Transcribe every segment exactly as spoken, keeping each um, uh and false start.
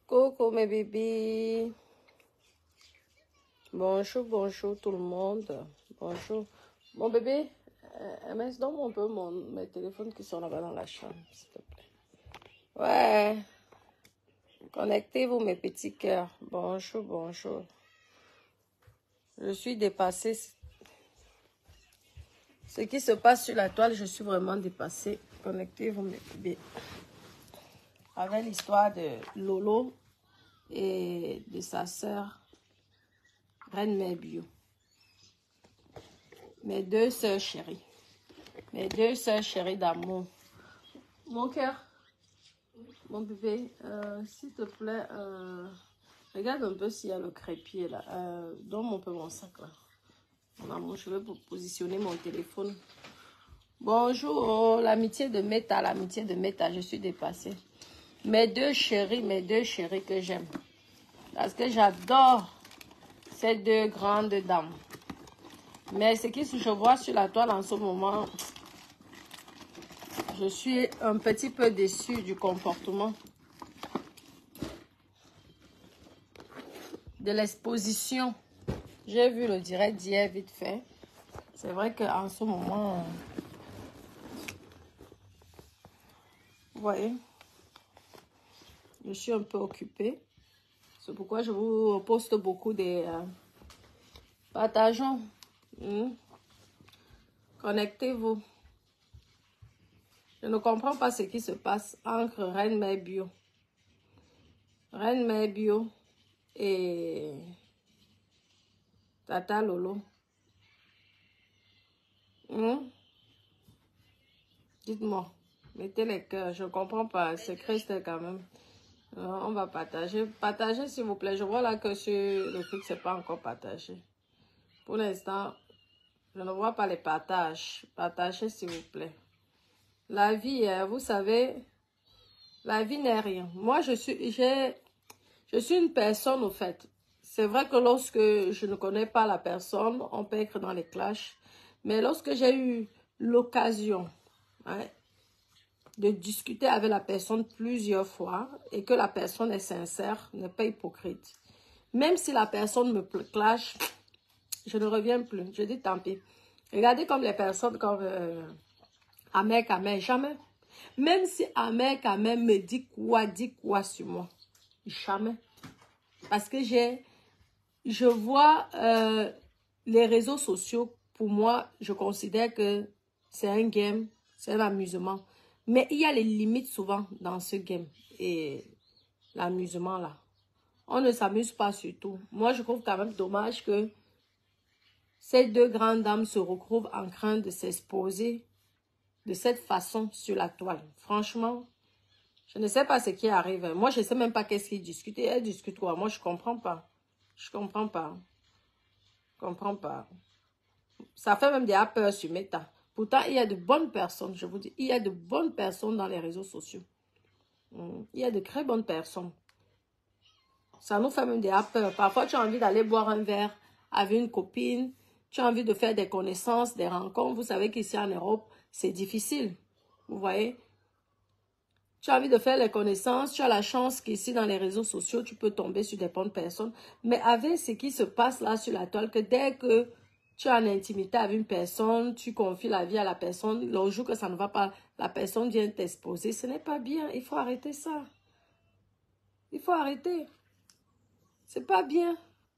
Coucou mes bébés. Bonjour, bonjour tout le monde. Bonjour. Mon bébé, euh, M S, donne-moi un peu mon, mes téléphones qui sont là-bas dans la chambre, s'il te plaît. Ouais. Connectez-vous mes petits cœurs. Bonjour, bonjour. Je suis dépassée. Ce qui se passe sur la toile, je suis vraiment dépassée. Connectez-vous mes bébés. Avec l'histoire de Lolo et de sa sœur, Reine Mère Bio. Mes deux sœurs chéries. Mes deux sœurs chéries d'amour. Mon cœur, mon bébé, euh, s'il te plaît, euh, regarde un peu s'il y a le crépier là. Euh, donne un peu mon sac là. Mon amour, je vais positionner mon téléphone. Bonjour, l'amitié de Meta, l'amitié de Meta, je suis dépassée. Mes deux chéris, mes deux chéris que j'aime. Parce que j'adore ces deux grandes dames. Mais ce qui je vois sur la toile en ce moment, je suis un petit peu déçue du comportement de l'exposition. J'ai vu le direct d'hier vite fait. C'est vrai qu'en ce moment, vous voyez, je suis un peu occupée. C'est pourquoi je vous poste beaucoup des euh, partageons. Hmm. Connectez-vous. Je ne comprends pas ce qui se passe entre Reine Mère Bio. Reine Mère Bio et Tata Lolo. Hmm? Dites-moi. Mettez les cœurs. Je ne comprends pas. C'est Christ quand même. Alors, on va partager. Partagez s'il vous plaît. Je vois là que sur le truc, c'est pas encore partagé. Pour l'instant, je ne vois pas les partages. Partagez s'il vous plaît. La vie, vous savez, la vie n'est rien. Moi, je suis, j'ai, je suis une personne au fait. C'est vrai que lorsque je ne connais pas la personne, on peut être dans les clashs. Mais lorsque j'ai eu l'occasion hein, de discuter avec la personne plusieurs fois et que la personne est sincère, n'est pas hypocrite. Même si la personne me clash, je ne reviens plus. Je dis tant pis. Regardez comme les personnes comme euh, Amer Kamer, jamais. Même si Amer Kamer me dit quoi, dit quoi sur moi. Jamais. Parce que j'ai, je vois euh, les réseaux sociaux, pour moi, je considère que c'est un game, c'est un amusement. Mais il y a les limites souvent dans ce game et l'amusement là. On ne s'amuse pas sur tout. Moi, je trouve quand même dommage que ces deux grandes dames se retrouvent en train de s'exposer de cette façon sur la toile. Franchement, je ne sais pas ce qui arrive. Moi, je ne sais même pas qu'est-ce qu'ils discutent. Elles discutent quoi? Moi, je ne comprends pas. Je ne comprends pas. Je ne comprends pas. Ça fait même des peur sur Meta. Pourtant, il y a de bonnes personnes, je vous dis. Il y a de bonnes personnes dans les réseaux sociaux. Il y a de très bonnes personnes. Ça nous fait même des peur. Parfois, tu as envie d'aller boire un verre avec une copine. Tu as envie de faire des connaissances, des rencontres. Vous savez qu'ici en Europe, c'est difficile. Vous voyez? Tu as envie de faire les connaissances. Tu as la chance qu'ici, dans les réseaux sociaux, tu peux tomber sur des bonnes personnes. Mais avec ce qui se passe là sur la toile, que dès que tu as une intimité avec une personne, tu confies la vie à la personne, le jour que ça ne va pas, la personne vient t'exposer. Ce n'est pas bien. Il faut arrêter ça. Il faut arrêter. C'est pas bien.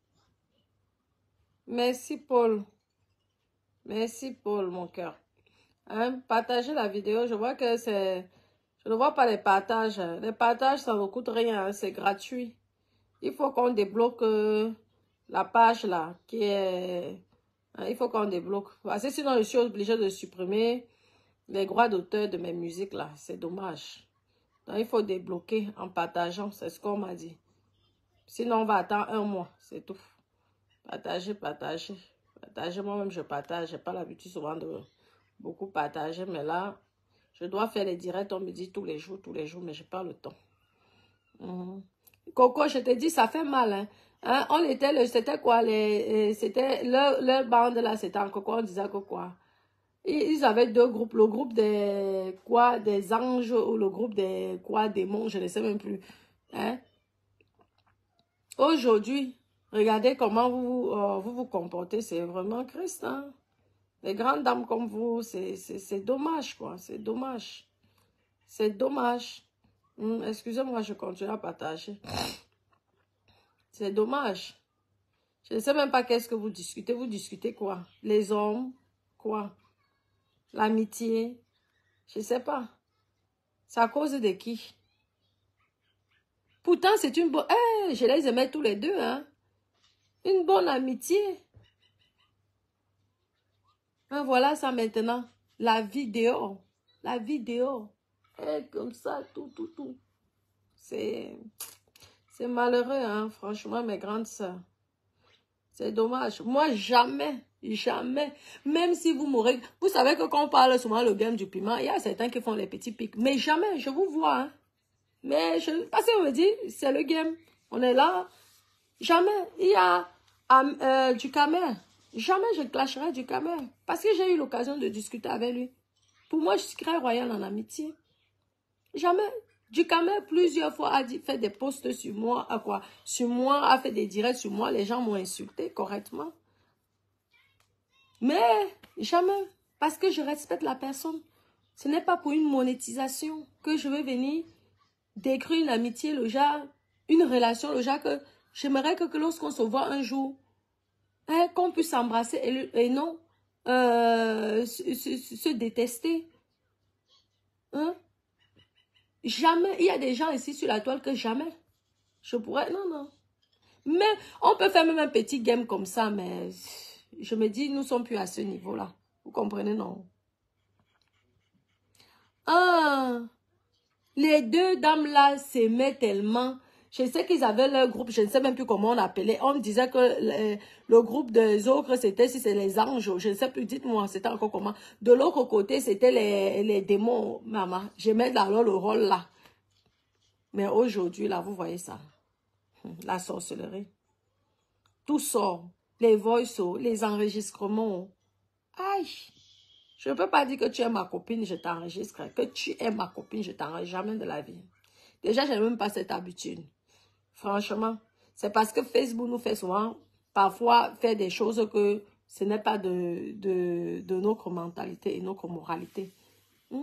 Merci, Paul. Merci, Paul, mon cœur. Hein? Partagez la vidéo. Je vois que c'est... Je ne vois pas les partages. Les partages, ça ne coûte rien. Hein? C'est gratuit. Il faut qu'on débloque euh, la page là, qui est... Hein? Il faut qu'on débloque. Parce que sinon, je suis obligée de supprimer les droits d'auteur de mes musiques là. C'est dommage. Donc, il faut débloquer en partageant. C'est ce qu'on m'a dit. Sinon, on va attendre un mois. C'est tout. Partagez, partagez. Partagez, moi-même, je partage. Je n'ai pas l'habitude souvent de beaucoup partager. Mais là, je dois faire les directs. On me dit tous les jours, tous les jours. Mais je n'ai pas le temps. Mmh. Coco, je te dis, ça fait mal. Hein? Hein? On était, le, c'était quoi? Les, c'était leur, leur bande là, c'était encore quoi? On disait que quoi? Ils avaient deux groupes. Le groupe des quoi? Des anges ou le groupe des quoi? Démons, je ne sais même plus. Hein? Aujourd'hui, regardez comment vous euh, vous, vous comportez. C'est vraiment Christ. Hein? Les grandes dames comme vous, c'est dommage, quoi. C'est dommage. C'est dommage. Hum, Excusez-moi, je continue à partager. C'est dommage. Je ne sais même pas qu'est-ce que vous discutez. Vous discutez quoi? Les hommes? Quoi? L'amitié? Je ne sais pas. C'est à cause de qui? Pourtant, c'est une bonne... Hey, je les aimais tous les deux, hein? Une bonne amitié. Hein, voilà ça maintenant. La vidéo. La vidéo. Et comme ça, tout, tout, tout. C'est... C'est malheureux, hein, franchement, mes grandes sœurs. C'est dommage. Moi, jamais, jamais, même si vous m'aurez... Vous savez que quand on parle souvent le game du piment, il y a certains qui font les petits pics. Mais jamais, je vous vois. Hein. Mais je... Parce qu'on me dit, c'est le game. On est là. Jamais. Il y a euh, du Camer. Jamais je clasherai du Camer. Parce que j'ai eu l'occasion de discuter avec lui. Pour moi, je suis très royale en amitié. Jamais. Du Camer, plusieurs fois, a dit, fait des posts sur moi, à quoi? Sur moi, a fait des directs sur moi. Les gens m'ont insulté correctement. Mais, jamais. Parce que je respecte la personne. Ce n'est pas pour une monétisation que je vais venir décrire une amitié, le genre, une relation, le genre que j'aimerais que, que lorsqu'on se voit un jour, hein, qu'on puisse s'embrasser et, et non euh, se, se, se détester. Hein? Jamais. Il y a des gens ici sur la toile que jamais. Je pourrais... Non, non. Mais on peut faire même un petit game comme ça, mais je me dis, nous ne sommes plus à ce niveau-là. Vous comprenez, non? Ah, les deux dames-là s'aimaient tellement. Je sais qu'ils avaient leur groupe, je ne sais même plus comment on appelait. On me disait que le, le groupe des autres, c'était si c'est les anges. Je ne sais plus, dites-moi, c'était encore comment. De l'autre côté, c'était les, les démons, maman. J'aimais alors le rôle là. Mais aujourd'hui, là, vous voyez ça. La sorcellerie. Tout sort. Les voices, les enregistrements. Aïe. Je ne peux pas dire que tu es ma copine, je t'enregistre. Que tu es ma copine, je t'enregistre jamais de la vie. Déjà, je n'ai même pas cette habitude. Franchement, c'est parce que Facebook nous fait souvent, parfois, faire des choses que ce n'est pas de, de, de notre mentalité et notre moralité. Hmm?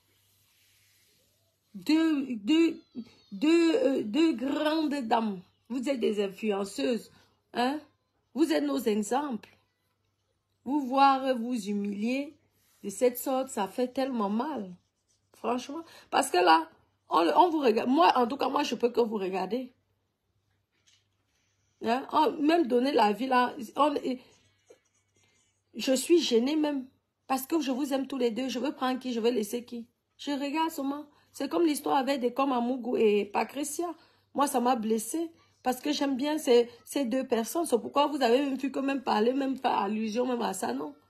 Deux, deux, deux, euh, deux grandes dames. Vous êtes des influenceuses. Hein? Vous êtes nos exemples. Vous voir vous humilier de cette sorte, ça fait tellement mal. Franchement. Parce que là, on, on vous regarde. Moi, en tout cas, moi, je peux que vous regarder. Hein? On, même donner la vie là. On, je suis gênée même. Parce que je vous aime tous les deux. Je veux prendre qui, je veux laisser qui. Je regarde seulement. C'est comme l'histoire avec des comme Amougou et Patricia. Moi, ça m'a blessée. Parce que j'aime bien ces, ces deux personnes. C'est pourquoi vous avez même vu que même parler, même faire allusion même à ça, non?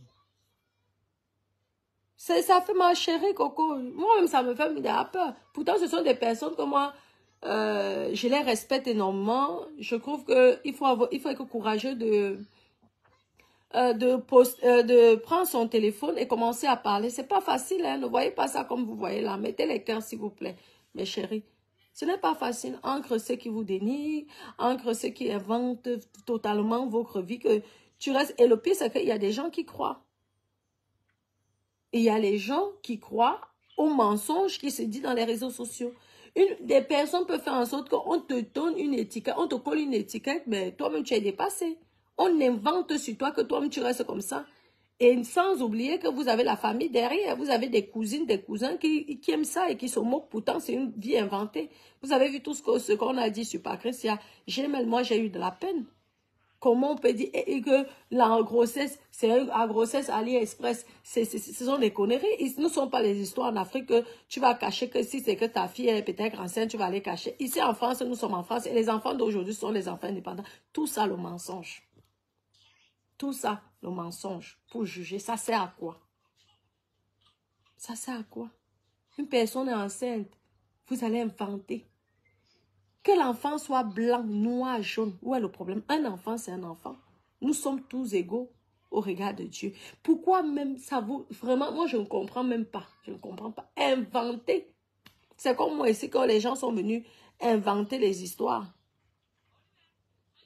Ça fait ma chérie, Coco. Moi-même, ça me fait un peur. Pourtant, ce sont des personnes que moi, euh, je les respecte énormément. Je trouve qu'il faut, avoir, il faut être courageux de, euh, de, post, euh, de prendre son téléphone et commencer à parler. C'est pas facile, hein. Ne voyez pas ça comme vous voyez là. Mettez les cœurs, s'il vous plaît, mes chéris. Ce n'est pas facile. Entre ceux qui vous dénigrent, entre ceux qui inventent totalement votre vie, que tu restes. Et le pire, c'est qu'il y a des gens qui croient. Et il y a les gens qui croient aux mensonges qui se disent dans les réseaux sociaux. Une, des personnes peuvent faire en sorte qu'on te donne une étiquette, on te colle une étiquette, mais toi-même tu es dépassé. On invente sur toi que toi-même tu restes comme ça. Et sans oublier que vous avez la famille derrière, vous avez des cousines, des cousins qui, qui aiment ça et qui se moquent. Pourtant, c'est une vie inventée. Vous avez vu tout ce qu'on ce qu'on a dit sur Patricia. J'ai, moi, j'ai eu de la peine. Comment on peut dire et, et que la grossesse, c'est la grossesse AliExpress, ce sont des conneries. Ils ne sont pas les histoires en Afrique que tu vas cacher que si c'est que ta fille est peut-être enceinte, tu vas aller cacher. Ici en France, nous sommes en France et les enfants d'aujourd'hui sont les enfants indépendants. Tout ça, le mensonge. Tout ça, le mensonge. Pour juger, ça sert à quoi? Ça sert à quoi? Une personne est enceinte, vous allez inventer. Que l'enfant soit blanc, noir, jaune, où est le problème? Un enfant, c'est un enfant. Nous sommes tous égaux au regard de Dieu. Pourquoi même ça vous... Vraiment, moi, je ne comprends même pas. Je ne comprends pas. Inventer. C'est comme moi ici, quand les gens sont venus inventer les histoires.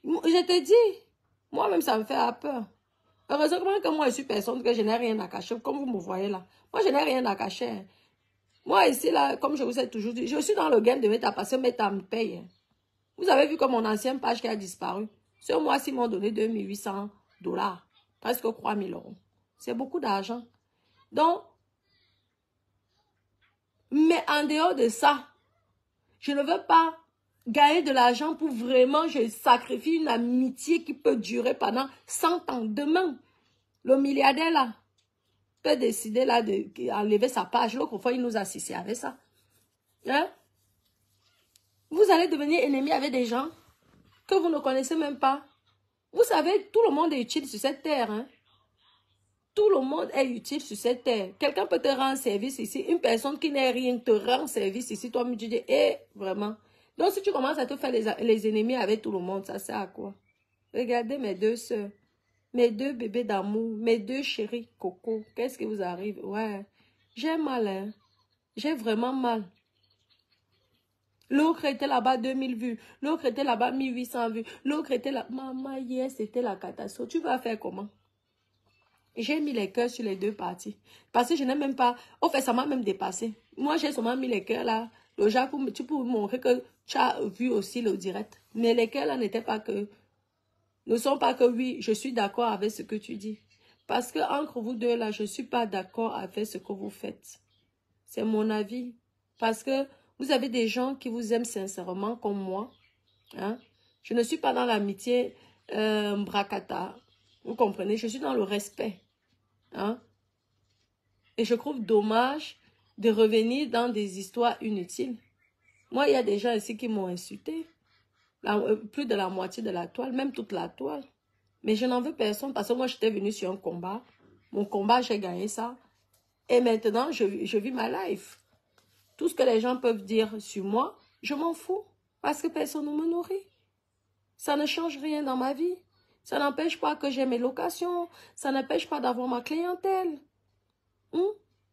Je te dis, moi-même, ça me fait peur. Heureusement que moi, je suis personne, que je n'ai rien à cacher, comme vous me voyez là. Moi, je n'ai rien à cacher. Moi, ici, là, comme je vous ai toujours dit, je suis dans le game de mettre à passer, mais tu me payes. Vous avez vu que mon ancienne page qui a disparu. Ce mois-ci, ils m'ont donné deux mille huit cents dollars. Presque trois mille euros. C'est beaucoup d'argent. Donc, mais en dehors de ça, je ne veux pas gagner de l'argent pour vraiment, je sacrifie une amitié qui peut durer pendant cent ans. Demain, le milliardaire là peut décider là d'enlever sa page. L'autre fois, il nous a assisté avec ça. Hein? Vous allez devenir ennemi avec des gens que vous ne connaissez même pas. Vous savez, tout le monde est utile sur cette terre. Hein? Tout le monde est utile sur cette terre. Quelqu'un peut te rendre service ici. Une personne qui n'est rien te rend service ici. Toi, tu dis, eh, vraiment. Donc, si tu commences à te faire les, les ennemis avec tout le monde, ça sert à quoi? Regardez mes deux soeurs. Mes deux bébés d'amour. Mes deux chéris coco. Qu'est-ce qui vous arrive? Ouais. J'ai mal, hein. J'ai vraiment mal. L'autre était là-bas deux mille vues. L'autre était là-bas mille huit cents vues. L'autre était là. Maman, hier, c'était la catastrophe. Tu vas faire comment? J'ai mis les cœurs sur les deux parties. Parce que je n'ai même pas... Au fait, ça m'a même dépassé. Moi, j'ai seulement mis les cœurs là. Le genre, pour, tu peux montrer que tu as vu aussi le direct. Mais les cœurs là n'étaient pas que... Ne sont pas que oui, je suis d'accord avec ce que tu dis. Parce que entre vous deux là, je ne suis pas d'accord avec ce que vous faites. C'est mon avis. Parce que vous avez des gens qui vous aiment sincèrement comme moi. Hein? Je ne suis pas dans l'amitié euh, bracata. Vous comprenez? Je suis dans le respect. Hein? Et je trouve dommage de revenir dans des histoires inutiles. Moi, il y a des gens ici qui m'ont insulté. La, euh, plus de la moitié de la toile, même toute la toile. Mais je n'en veux personne parce que moi, j'étais venue sur un combat. Mon combat, j'ai gagné ça. Et maintenant, je, je vis ma life. Tout ce que les gens peuvent dire sur moi, je m'en fous. Parce que personne ne me nourrit. Ça ne change rien dans ma vie. Ça n'empêche pas que j'ai mes locations. Ça n'empêche pas d'avoir ma clientèle. Hum?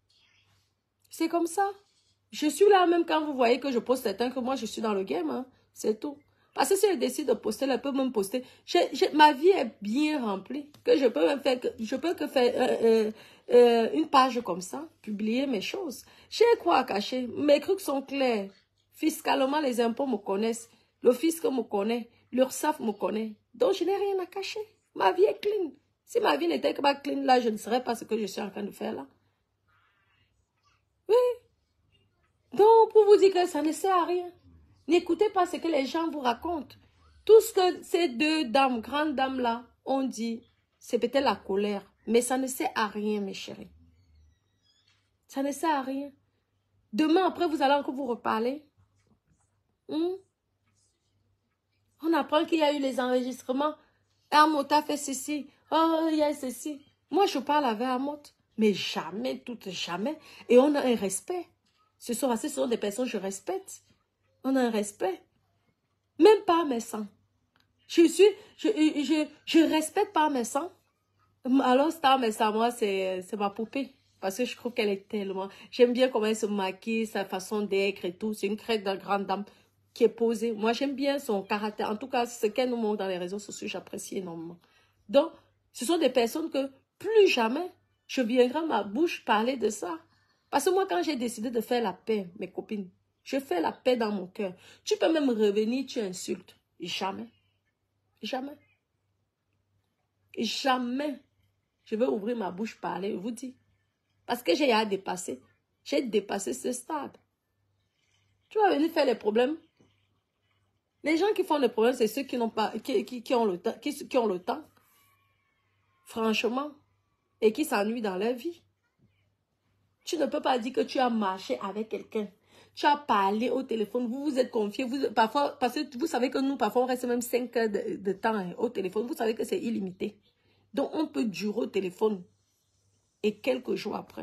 C'est comme ça. Je suis là même quand vous voyez que je poste certains, que moi je suis dans le game. Hein. C'est tout. Parce que si elle décide de poster, elle peut même poster. J'ai, j'ai, ma vie est bien remplie. Que je peux même faire, que, je peux que faire euh, euh, euh, une page comme ça, publier mes choses. J'ai quoi à cacher. Mes trucs sont clairs. Fiscalement, les impôts me connaissent. Le fisc me connaît. L'URSSAF me connaît. Donc, je n'ai rien à cacher. Ma vie est clean. Si ma vie n'était que pas clean, là, je ne serais pas ce que je suis en train de faire là. Oui. Donc, pour vous dire que ça ne sert à rien. N'écoutez pas ce que les gens vous racontent. Tout ce que ces deux dames, grandes dames-là, ont dit, c'est peut-être la colère. Mais ça ne sert à rien, mes chéris. Ça ne sert à rien. Demain, après, vous allez encore vous reparler. Hmm? On apprend qu'il y a eu les enregistrements. Amot a fait ceci. Oh, il y a ceci. Moi, je parle avec Amot. Mais jamais, tout, jamais. Et on a un respect. Ce sont, ce sont des personnes que je respecte. On a un respect. Même pas mes sangs. Je suis, je, je, je respecte pas mes sangs. Alors, Star, mais ça, moi, c'est ma poupée. Parce que je trouve qu'elle est tellement... J'aime bien comment elle se maquille, sa façon d'être et tout. C'est une crête de grande dame qui est posée. Moi, j'aime bien son caractère. En tout cas, ce qu'elle nous montre dans les réseaux sociaux, j'apprécie énormément. Donc, ce sont des personnes que plus jamais je viendrai à ma bouche parler de ça. Parce que moi, quand j'ai décidé de faire la paix, mes copines, je fais la paix dans mon cœur. Tu peux même revenir, tu insultes. Jamais. Jamais. Jamais. Je vais ouvrir ma bouche, parler, je vous dis. Parce que j'ai à dépasser. J'ai dépassé ce stade. Tu vas venir faire les problèmes. Les gens qui font les problèmes, c'est ceux qui n'ont pas, qui, qui, qui ont le temps, qui, qui ont le temps. Franchement. Et qui s'ennuient dans leur vie. Tu ne peux pas dire que tu as marché avec quelqu'un. Tu as parlé au téléphone. Vous vous êtes confiés. Vous, parfois, parce que vous savez que nous, parfois, on reste même cinq heures de, de temps hein, au téléphone. Vous savez que c'est illimité. Donc, on peut durer au téléphone. Et quelques jours après.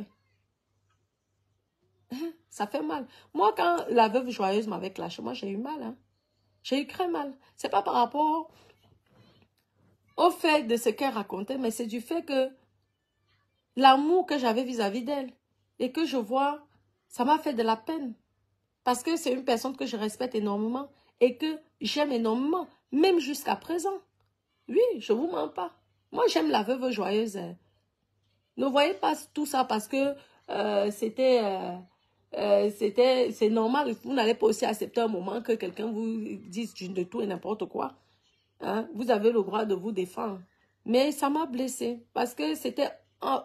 Hein, ça fait mal. Moi, quand la veuve joyeuse m'avait clashé, moi, j'ai eu mal. Hein. J'ai eu très mal. C'est pas par rapport au fait de ce qu'elle racontait, mais c'est du fait que l'amour que j'avais vis-à-vis d'elle et que je vois, ça m'a fait de la peine. Parce que c'est une personne que je respecte énormément. et que j'aime énormément, même jusqu'à présent. Oui, je ne vous mens pas. Moi, j'aime la veuve joyeuse. Ne voyez pas tout ça parce que euh, c'était... Euh, euh, c'était c'est normal. Vous n'allez pas aussi accepter un moment que quelqu'un vous dise de tout et n'importe quoi. Hein? Vous avez le droit de vous défendre. Mais ça m'a blessée parce que c'était... Oh,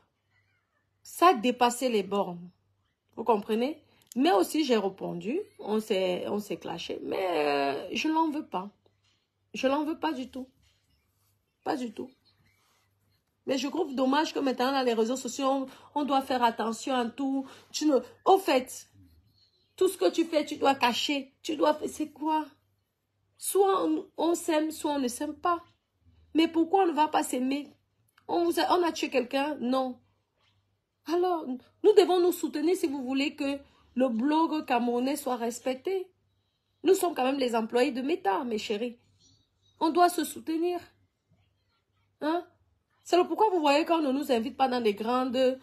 ça dépassait les bornes. Vous comprenez? Mais aussi, j'ai répondu. On s'est on s'est clashé. Mais euh, je ne l'en veux pas. Je ne l'en veux pas du tout. Pas du tout. Mais je trouve dommage que maintenant, dans les réseaux sociaux, on, on doit faire attention à tout. Tu ne... Au fait, tout ce que tu fais, tu dois cacher. Tu dois... C'est quoi? Soit on, on s'aime, soit on ne s'aime pas. Mais pourquoi on ne va pas s'aimer? On, vous a, on a tué quelqu'un? Non. Alors, nous devons nous soutenir si vous voulez que le blog camerounais soit respecté. Nous sommes quand même les employés de Meta, mes chéris. On doit se soutenir. Hein? C'est pourquoi vous voyez qu'on ne nous invite pas dans des grandes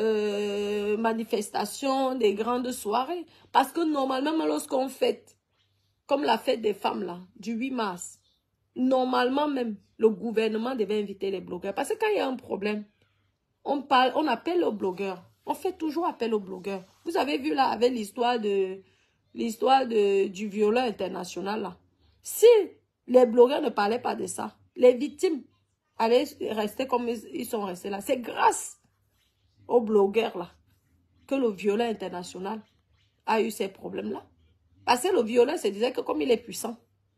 euh, manifestations, des grandes soirées. Parce que normalement, lorsqu'on fête, comme la fête des femmes là, du huit mars, normalement même, le gouvernement devait inviter les blogueurs. Parce que quand il y a un problème, on, parle, on appelle aux blogueurs. On fait toujours appel aux blogueurs. Vous avez vu là, avec l'histoire de l'histoire de du violeur international là. Si les blogueurs ne parlaient pas de ça, les victimes allaient rester comme ils sont restés là. C'est grâce aux blogueurs là que le violeur international a eu ces problèmes-là. Parce que le violeur se disait que comme il est puissant,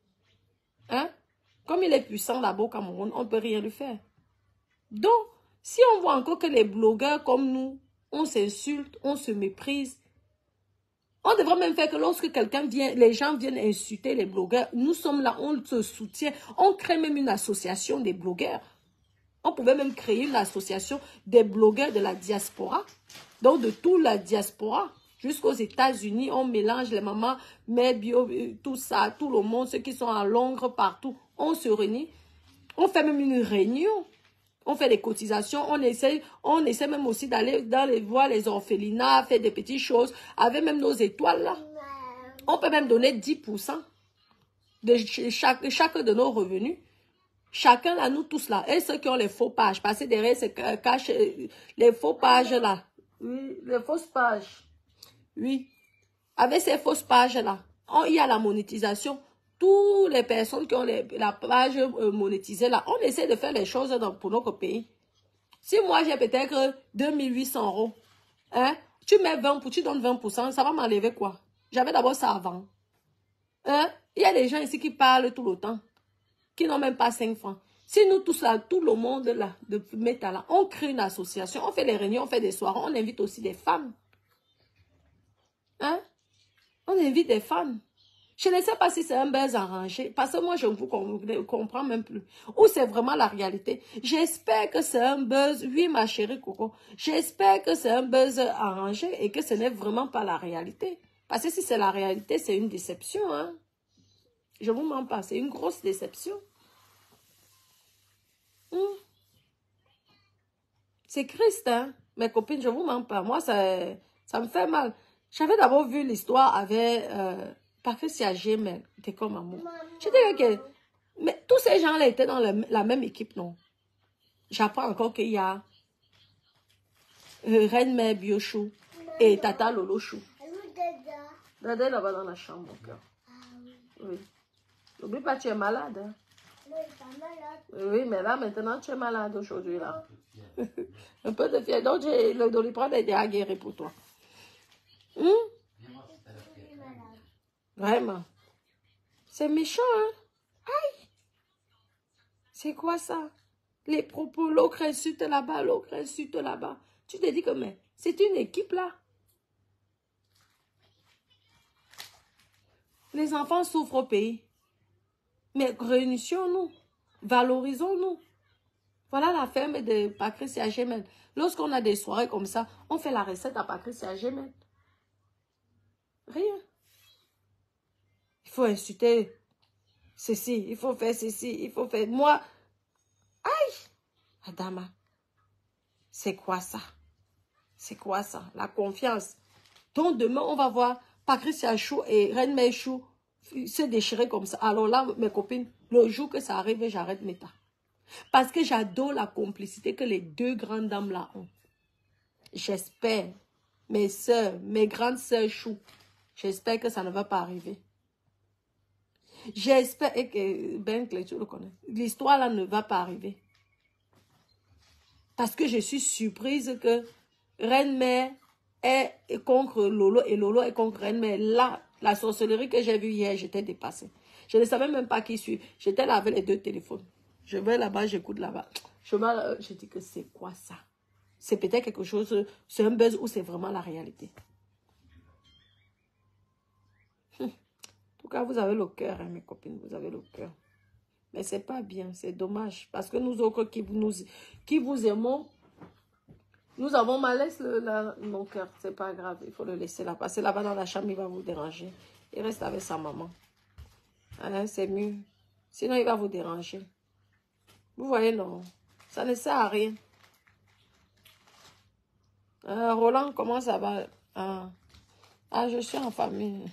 hein, comme il est puissant là-bas au Cameroun, on ne peut rien lui faire. Donc, si on voit encore que les blogueurs comme nous, on s'insulte, on se méprise, on devrait même faire que lorsque quelqu'un vient, les gens viennent insulter les blogueurs, nous sommes là, on se soutient, on crée même une association des blogueurs. On pouvait même créer une association des blogueurs de la diaspora, donc de toute la diaspora, jusqu'aux États-Unis, on mélange les mamans, mères bio, tout ça, tout le monde, ceux qui sont à Londres, partout, on se réunit, on fait même une réunion. On fait des cotisations, on essaie, on essaie même aussi d'aller dans les voir les orphelinats, faire des petites choses, avec même nos étoiles là. On peut même donner dix pour cent de chaque, chaque de nos revenus. Chacun là, nous tous là. Et ceux qui ont les faux pages, parce que derrière, c'est cache les faux pages là. Oui, les fausses pages. Oui. Avec ces fausses pages là, on, il y a la monétisation. Toutes les personnes qui ont les, la page euh, monétisée là, on essaie de faire les choses dans, pour notre pays. Si moi j'ai peut-être deux mille huit cents euros, hein, tu mets vingt pour cent, tu donnes vingt pour cent, ça va m'enlever quoi? J'avais d'abord ça avant. Hein? Il y a des gens ici qui parlent tout le temps, qui n'ont même pas cinq francs. Si nous tous là, tout le monde là, de Meta là, on crée une association, on fait des réunions, on fait des soirées, on invite aussi des femmes. Hein? On invite des femmes. Je ne sais pas si c'est un buzz arrangé, parce que moi, je ne vous comprends même plus. Ou c'est vraiment la réalité. J'espère que c'est un buzz, oui, ma chérie Coco, j'espère que c'est un buzz arrangé et que ce n'est vraiment pas la réalité. Parce que si c'est la réalité, c'est une déception. Hein? Je ne vous mens pas, c'est une grosse déception. Hum. C'est triste, hein? Mes copines, je ne vous mens pas. Moi, ça, ça me fait mal. J'avais d'abord vu l'histoire avec... Euh, Patricia Gmail, t'es comme amour. Je dis que, mais tous ces gens-là étaient dans le, la même équipe, non? J'apprends encore qu'il y a euh, Reine Mère Biochou et Tata Lolo Chou. Dada est là-bas dans la chambre, mon cœur. Oui. N'oublie pas, tu es malade. Hein? Oui, mais là, maintenant, tu es malade aujourd'hui, là. Un peu de fièvre. Donc, le Doliprane est déjà guéri pour toi. Hum? Vraiment. C'est méchant, hein? Aïe! C'est quoi ça? Les propos, l'autre insulte là-bas, l'autre insulte là-bas. Tu te dis que, mais, c'est une équipe là. Les enfants souffrent au pays. Mais réunissons-nous. Valorisons-nous. Voilà la ferme de Patricia Gmail. Lorsqu'on a des soirées comme ça, on fait la recette à Patricia Gmail. Rien. Il faut insulter ceci, il faut faire ceci, il faut faire... Moi, aïe, Adama, c'est quoi ça? C'est quoi ça? La confiance. Donc demain, on va voir Patricia Chou et Reine Mère Chou se déchirer comme ça. Alors là, mes copines, le jour que ça arrive, j'arrête mes tas. Parce que j'adore la complicité que les deux grandes dames là ont. J'espère, mes soeurs, mes grandes soeurs chou, j'espère que ça ne va pas arriver. J'espère que, Ben, tu le connais, l'histoire là ne va pas arriver. Parce que je suis surprise que Reine-Mère est contre Lolo et Lolo est contre Reine-Mère. Là, la sorcellerie que j'ai vue hier, j'étais dépassée. Je ne savais même pas qui suis. J'étais là avec les deux téléphones. Je vais là-bas, j'écoute là-bas. Je, je dis que c'est quoi ça? C'est peut-être quelque chose, c'est un buzz ou c'est vraiment la réalité. En tout cas, vous avez le cœur, hein, mes copines, vous avez le cœur. Mais c'est pas bien, c'est dommage. Parce que nous autres qui nous, qui vous aimons, nous avons mal laisse le, la, mon cœur. C'est pas grave, il faut le laisser là. Passer là-bas dans la chambre, il va vous déranger. Il reste avec sa maman. Hein, c'est mieux. Sinon, il va vous déranger. Vous voyez, non. Ça ne sert à rien. Euh, Roland, comment ça va? Ah, ah, je suis en famille.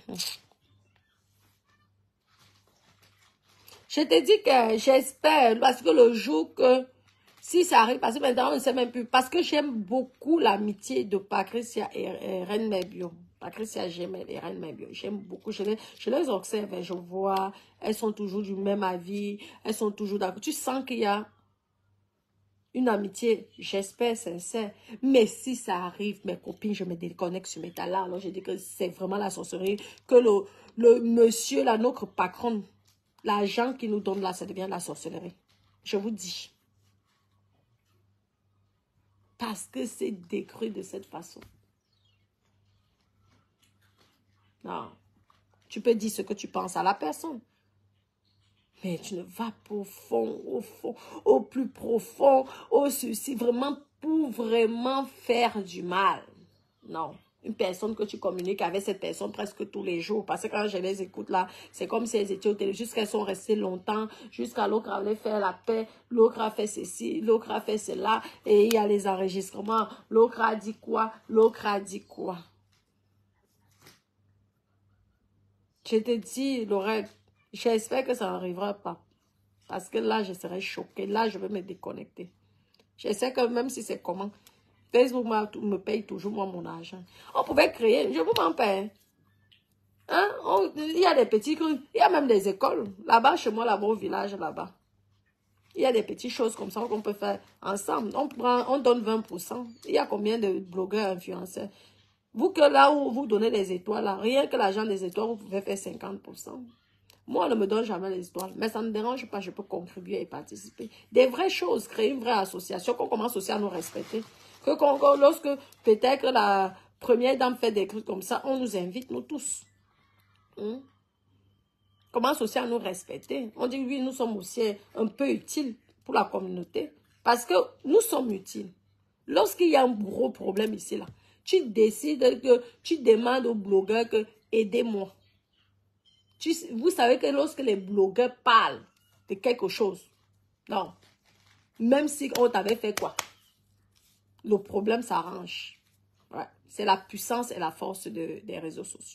Je te dis que j'espère, parce que le jour que, si ça arrive, parce que maintenant on ne sait même plus, parce que j'aime beaucoup l'amitié de Patricia et, et Reine Mébio. Patricia, j'aime et Reine Mébio. J'aime beaucoup, je les, je les observe, je vois, elles sont toujours du même avis, elles sont toujours d'accord. Tu sens qu'il y a une amitié, j'espère, sincère. Mais si ça arrive, mes copines, je me déconnecte sur mes talents. Alors je dis que c'est vraiment la sorcellerie, que le, le monsieur, là, notre patron, l'argent qui nous donne là, ça devient la sorcellerie. Je vous dis. Parce que c'est décrit de cette façon. Non. Tu peux dire ce que tu penses à la personne. Mais tu ne vas pas au fond, au fond, au plus profond, au souci, vraiment pour vraiment faire du mal. Non. Une personne que tu communiques avec cette personne presque tous les jours. Parce que quand je les écoute là, c'est comme si elles étaient au télé. Jusqu'à qu'elles sont restées longtemps. Jusqu'à l'autre allait faire la paix. L'autre a fait ceci. L'autre a fait cela. Et il y a les enregistrements. L'autre a dit quoi? L'autre a dit quoi? Je te dis, Laurette, j'espère que ça n'arrivera pas. Parce que là, je serai choquée. Là, je vais me déconnecter. Je sais que même si c'est comment... Facebook me paye toujours moi mon argent. On pouvait créer, je vous m'en paye. Hein? On, il y a des petits trucs, il y a même des écoles. Là-bas, chez moi, là-bas, au village, là-bas. Il y a des petites choses comme ça qu'on peut faire ensemble. On prend, on donne vingt pour cent. Il y a combien de blogueurs, influenceurs? Vous que là où vous donnez les étoiles, là, rien que l'argent des étoiles, vous pouvez faire cinquante pour cent. Moi, on ne me donne jamais les étoiles. Mais ça ne me dérange pas, je peux contribuer et participer. Des vraies choses, créer une vraie association, qu'on commence aussi à nous respecter. Que qu'on, lorsque peut-être la première dame fait des trucs comme ça, on nous invite, nous tous. Hein? Commence aussi à nous respecter. On dit, oui, nous sommes aussi un peu utiles pour la communauté. Parce que nous sommes utiles. Lorsqu'il y a un gros problème ici, là, tu décides que, tu demandes aux blogueurs que, aidez-moi. Vous savez que lorsque les blogueurs parlent de quelque chose, non, même si on t'avait fait quoi, le problème s'arrange. Ouais. C'est la puissance et la force de, des réseaux sociaux.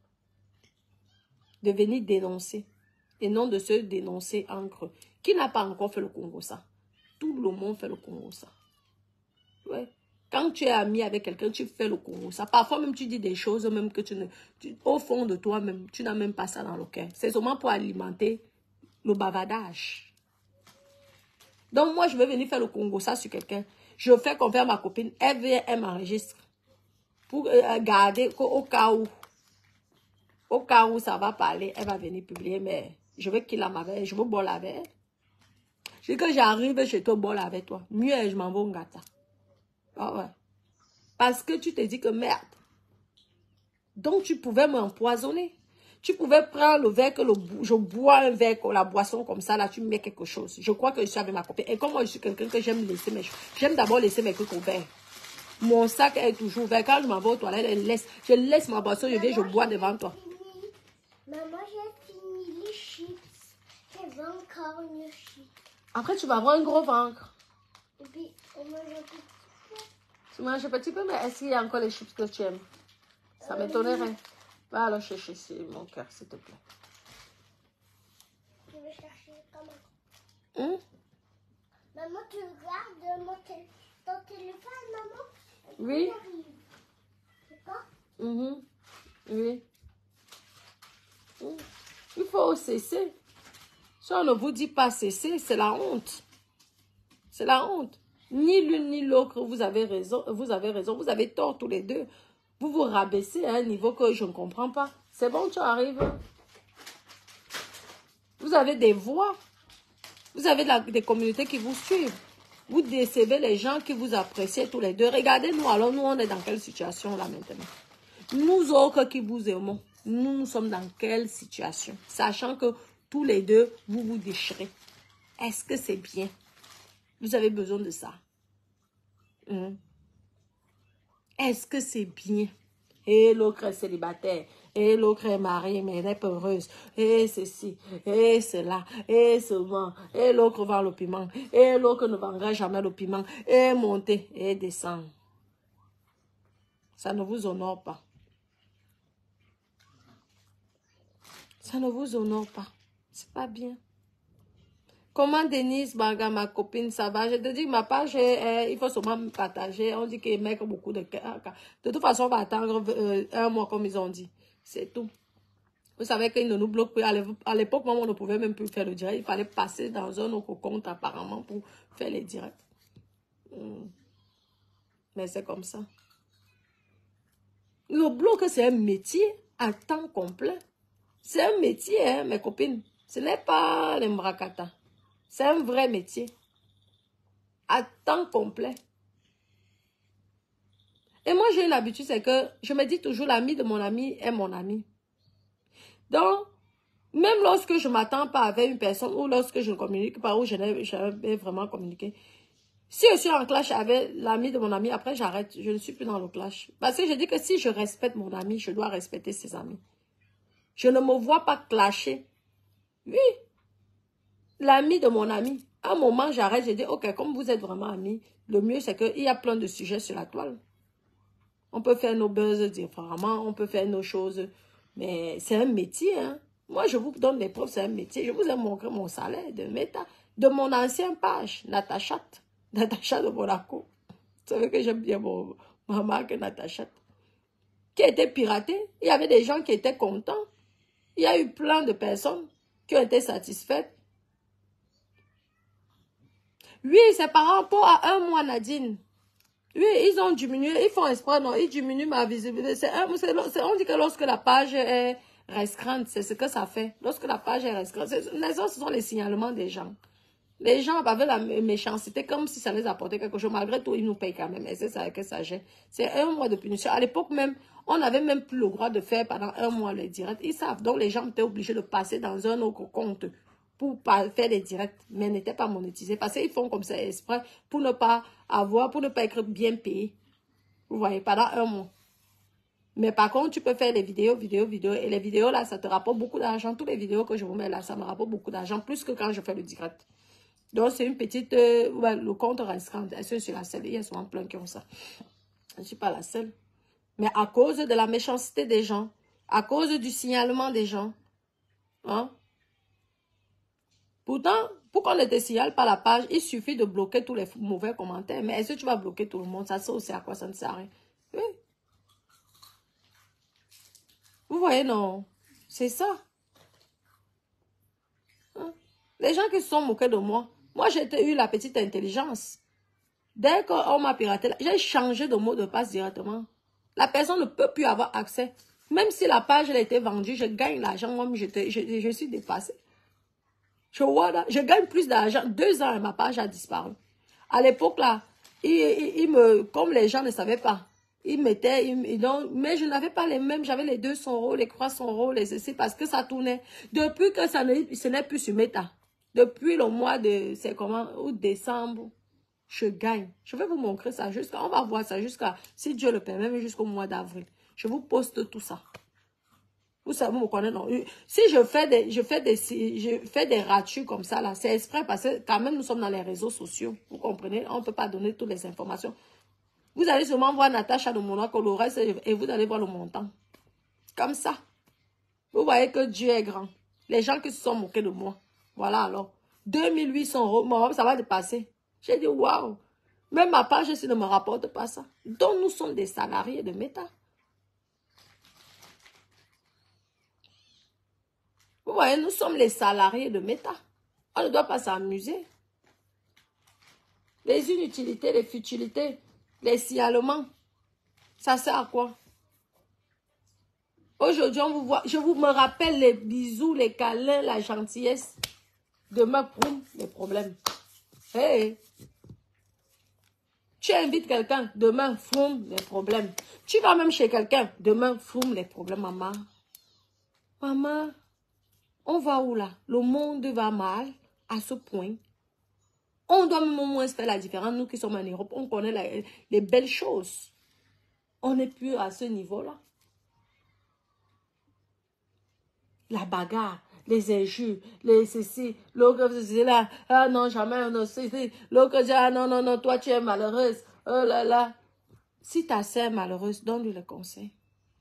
De venir dénoncer. Et non de se dénoncer entre eux. Qui n'a pas encore fait le Congo ça? Tout le monde fait le Congo ça. Ouais. Quand tu es ami avec quelqu'un, tu fais le Congo ça. Parfois même tu dis des choses même que tu ne... Tu, au fond de toi-même, tu n'as même pas ça dans le cœur. C'est seulement pour alimenter le bavardage. Donc moi, je vais venir faire le Congo ça sur quelqu'un. Je fais confiance à ma copine. Elle vient, elle m'enregistre. Pour euh, garder au cas où. Au cas où ça va parler, elle va venir publier. Mais je veux qu'il la m'avait. Je veux boire avec elle. Je dis que j'arrive chez toi, boire avec toi. Mieux, je m'en vais au gâteau. Ah ouais. Parce que tu te dis que merde. Donc tu pouvais m'empoisonner. Tu pouvais prendre le verre que le, je bois un verre, la boisson comme ça, là, tu mets quelque chose. Je crois que je suis avec ma copine. Et comme moi, je suis quelqu'un que j'aime laisser mes choses. J'aime d'abord laisser mes trucs ouverts. Mon sac est toujours ouvert. Quand je m'en vais aux toilettes, je laisse, je laisse ma boisson, je viens, je bois devant toi. Maman, j'ai fini les chips. Je veux encore une chips. Après, tu vas avoir un gros ventre. Et puis, on mange un petit peu. Tu manges un petit peu, mais est-ce qu'il y a encore les chips que tu aimes? Ça m'étonnerait. Va alors chercher mon cœur, s'il te plaît. je vais chercher comment. Hein? Maman, tu regardes mon tél ton téléphone, maman? Oui. D'accord? Mm-hmm. Oui. Mm. Il faut cesser. Si on ne vous dit pas cesser, c'est la honte. C'est la honte. Ni l'une ni l'autre, vous avez raison, vous avez raison, vous avez tort tous les deux. Vous vous rabaissez à un niveau que je ne comprends pas. C'est bon, tu arrives. Vous avez des voix. Vous avez de la, des communautés qui vous suivent. Vous décevez les gens qui vous apprécient tous les deux. Regardez-nous, alors nous, on est dans quelle situation là maintenant? Nous autres qui vous aimons, nous, nous sommes dans quelle situation? Sachant que tous les deux, vous vous déchirez. Est-ce que c'est bien? Vous avez besoin de ça. Hum. Est-ce que c'est bien? Et l'autre est célibataire. Et l'autre est mariée, mais elle est peureuse. Et ceci, et cela, et cela. Et l'autre vend le piment. Et l'autre ne vendra jamais le piment. Et monter, et descendre. Ça ne vous honore pas. Ça ne vous honore pas. C'est pas bien. Comment Denise Baga, ma copine, ça va? Je te dis, ma page, eh, il faut seulement me partager. On dit qu'ils mettent beaucoup de cas. De toute façon, on va attendre euh, un mois, comme ils ont dit. C'est tout. Vous savez qu'ils ne nous bloquent plus. À l'époque, on ne pouvait même plus faire le direct. Il fallait passer dans un autre compte, apparemment, pour faire les directs. Hmm. Mais c'est comme ça. Le bloc, c'est un métier à temps complet. C'est un métier, hein, mes copines. Ce n'est pas les mrakata. C'est un vrai métier. À temps complet. Et moi, j'ai l'habitude, c'est que je me dis toujours, l'ami de mon ami est mon ami. Donc, même lorsque je ne m'attends pas avec une personne ou lorsque je ne communique pas ou je n'ai jamais vraiment communiqué, si je suis en clash avec l'ami de mon ami, après j'arrête, je ne suis plus dans le clash. Parce que je dis que si je respecte mon ami, je dois respecter ses amis. Je ne me vois pas clasher. Oui. L'ami de mon ami. À un moment, j'arrête, je dis, ok, comme vous êtes vraiment amis, le mieux c'est qu'il y a plein de sujets sur la toile. On peut faire nos buzz différemment, on peut faire nos choses, mais c'est un métier, hein. Moi, je vous donne des preuves, c'est un métier. Je vous ai montré mon salaire de méta, de mon ancienne page, Natachat, Natachat de Monaco. Vous savez que j'aime bien mon, ma marque Natachat, qui a été piratée. Il y avait des gens qui étaient contents. Il y a eu plein de personnes qui ont été satisfaites. Oui, c'est par rapport à un mois, Nadine. Oui, ils ont diminué, ils font espoir, non, ils diminuent ma visibilité. C'est un, c'est, on dit que lorsque la page est restreinte, c'est ce que ça fait. Lorsque la page est restreinte, les autres, ce sont les signalements des gens. Les gens avaient la méchanceté comme si ça les apportait quelque chose. Malgré tout, ils nous payent quand même. Et c'est ça que ça gêne. C'est un mois de punition. À l'époque même, on n'avait même plus le droit de faire pendant un mois les directs. Ils savent. Donc, les gens étaient obligés de passer dans un autre compte pour faire les directs, mais n'étaient pas monétisés. Parce qu'ils font comme ça exprès pour ne pas avoir, pour ne pas être bien payé. Vous voyez, pendant un mois. Mais par contre, tu peux faire les vidéos, vidéos, vidéos. Et les vidéos, là, ça te rapporte beaucoup d'argent. Toutes les vidéos que je vous mets là, ça me rapporte beaucoup d'argent. Plus que quand je fais le direct. Donc, c'est une petite... Euh, ouais, le compte restreint. Est-ce que je suis la seule? Il y a souvent plein qui ont ça. Je ne suis pas la seule. Mais à cause de la méchanceté des gens, à cause du signalement des gens, hein? Pourtant, pour qu'on ne te signale pas la page, il suffit de bloquer tous les mauvais commentaires. Mais est-ce que tu vas bloquer tout le monde? Ça sert aussi à quoi? Ça ne sert à rien. Oui. Vous voyez, non? C'est ça. Hein? Les gens qui se sont moqués de moi, moi, j'ai eu la petite intelligence. Dès qu'on m'a piraté, j'ai changé de mot de passe directement. La personne ne peut plus avoir accès. Même si la page elle a été vendue, je gagne l'argent. Moi, je, je, je suis dépassée. Je vois là, je gagne plus d'argent. Deux ans, ma page a disparu. À l'époque, là, il, il, il me, comme les gens ne savaient pas, ils mettaient, ils, ils, donc, mais je n'avais pas les mêmes. J'avais les deux cents euros, les trois cents euros, les ceci, parce que ça tournait. Depuis que ça ne, ce n'est plus sur Meta. Depuis le mois de, c'est comment, août, décembre, je gagne. Je vais vous montrer ça jusqu'à, on va voir ça jusqu'à, si Dieu le permet, mais jusqu'au mois d'avril. Je vous poste tout ça. Vous savez, vous me connaissez, non? Si je fais des, je fais des, je fais des ratus comme ça, là, c'est exprès parce que quand même, nous sommes dans les réseaux sociaux. Vous comprenez? On ne peut pas donner toutes les informations. Vous allez seulement voir Natacha de Monaco, le reste, et vous allez voir le montant. Comme ça. Vous voyez que Dieu est grand. Les gens qui se sont moqués de moi, Voilà alors. deux mille huit cents euros, bon, ça va dépasser. J'ai dit, waouh. Même ma page, si ne me rapporte pas ça. Donc, nous sommes des salariés de Meta. Vous voyez, nous sommes les salariés de Meta. On ne doit pas s'amuser. Les inutilités, les futilités, les signalements, ça sert à quoi? Aujourd'hui, on vous voit, je vous me rappelle les bisous, les câlins, la gentillesse. Demain, poum, les problèmes. Hey. Tu invites quelqu'un, demain, foum, les problèmes. Tu vas même chez quelqu'un, demain, foum, les problèmes, maman. Maman, on va où là? Le monde va mal à ce point. On doit même au moins faire la différence. Nous qui sommes en Europe, on connaît la, les belles choses. On n'est plus à ce niveau-là. La bagarre, les injures, les ceci, l'autre ceci là, ah non, jamais, non, ceci, l'autre dit, ah non, non, non, toi tu es malheureuse, oh là là. Si ta sœur est malheureuse, donne-lui le conseil.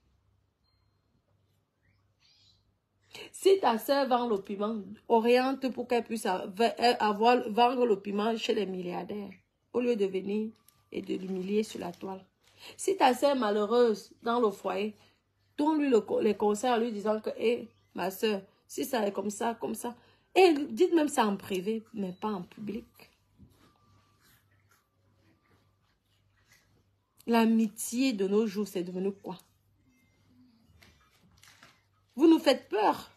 Si ta sœur vend le piment, oriente pour qu'elle puisse avoir, vendre le piment chez les milliardaires, au lieu de venir et de l'humilier sur la toile. Si ta sœur est malheureuse dans le foyer, donne-lui le, les conseils en lui disant que, hé, hey, ma soeur, si ça est comme ça, comme ça. Et dites même ça en privé, mais pas en public. L'amitié de nos jours, c'est devenu quoi? Vous nous faites peur.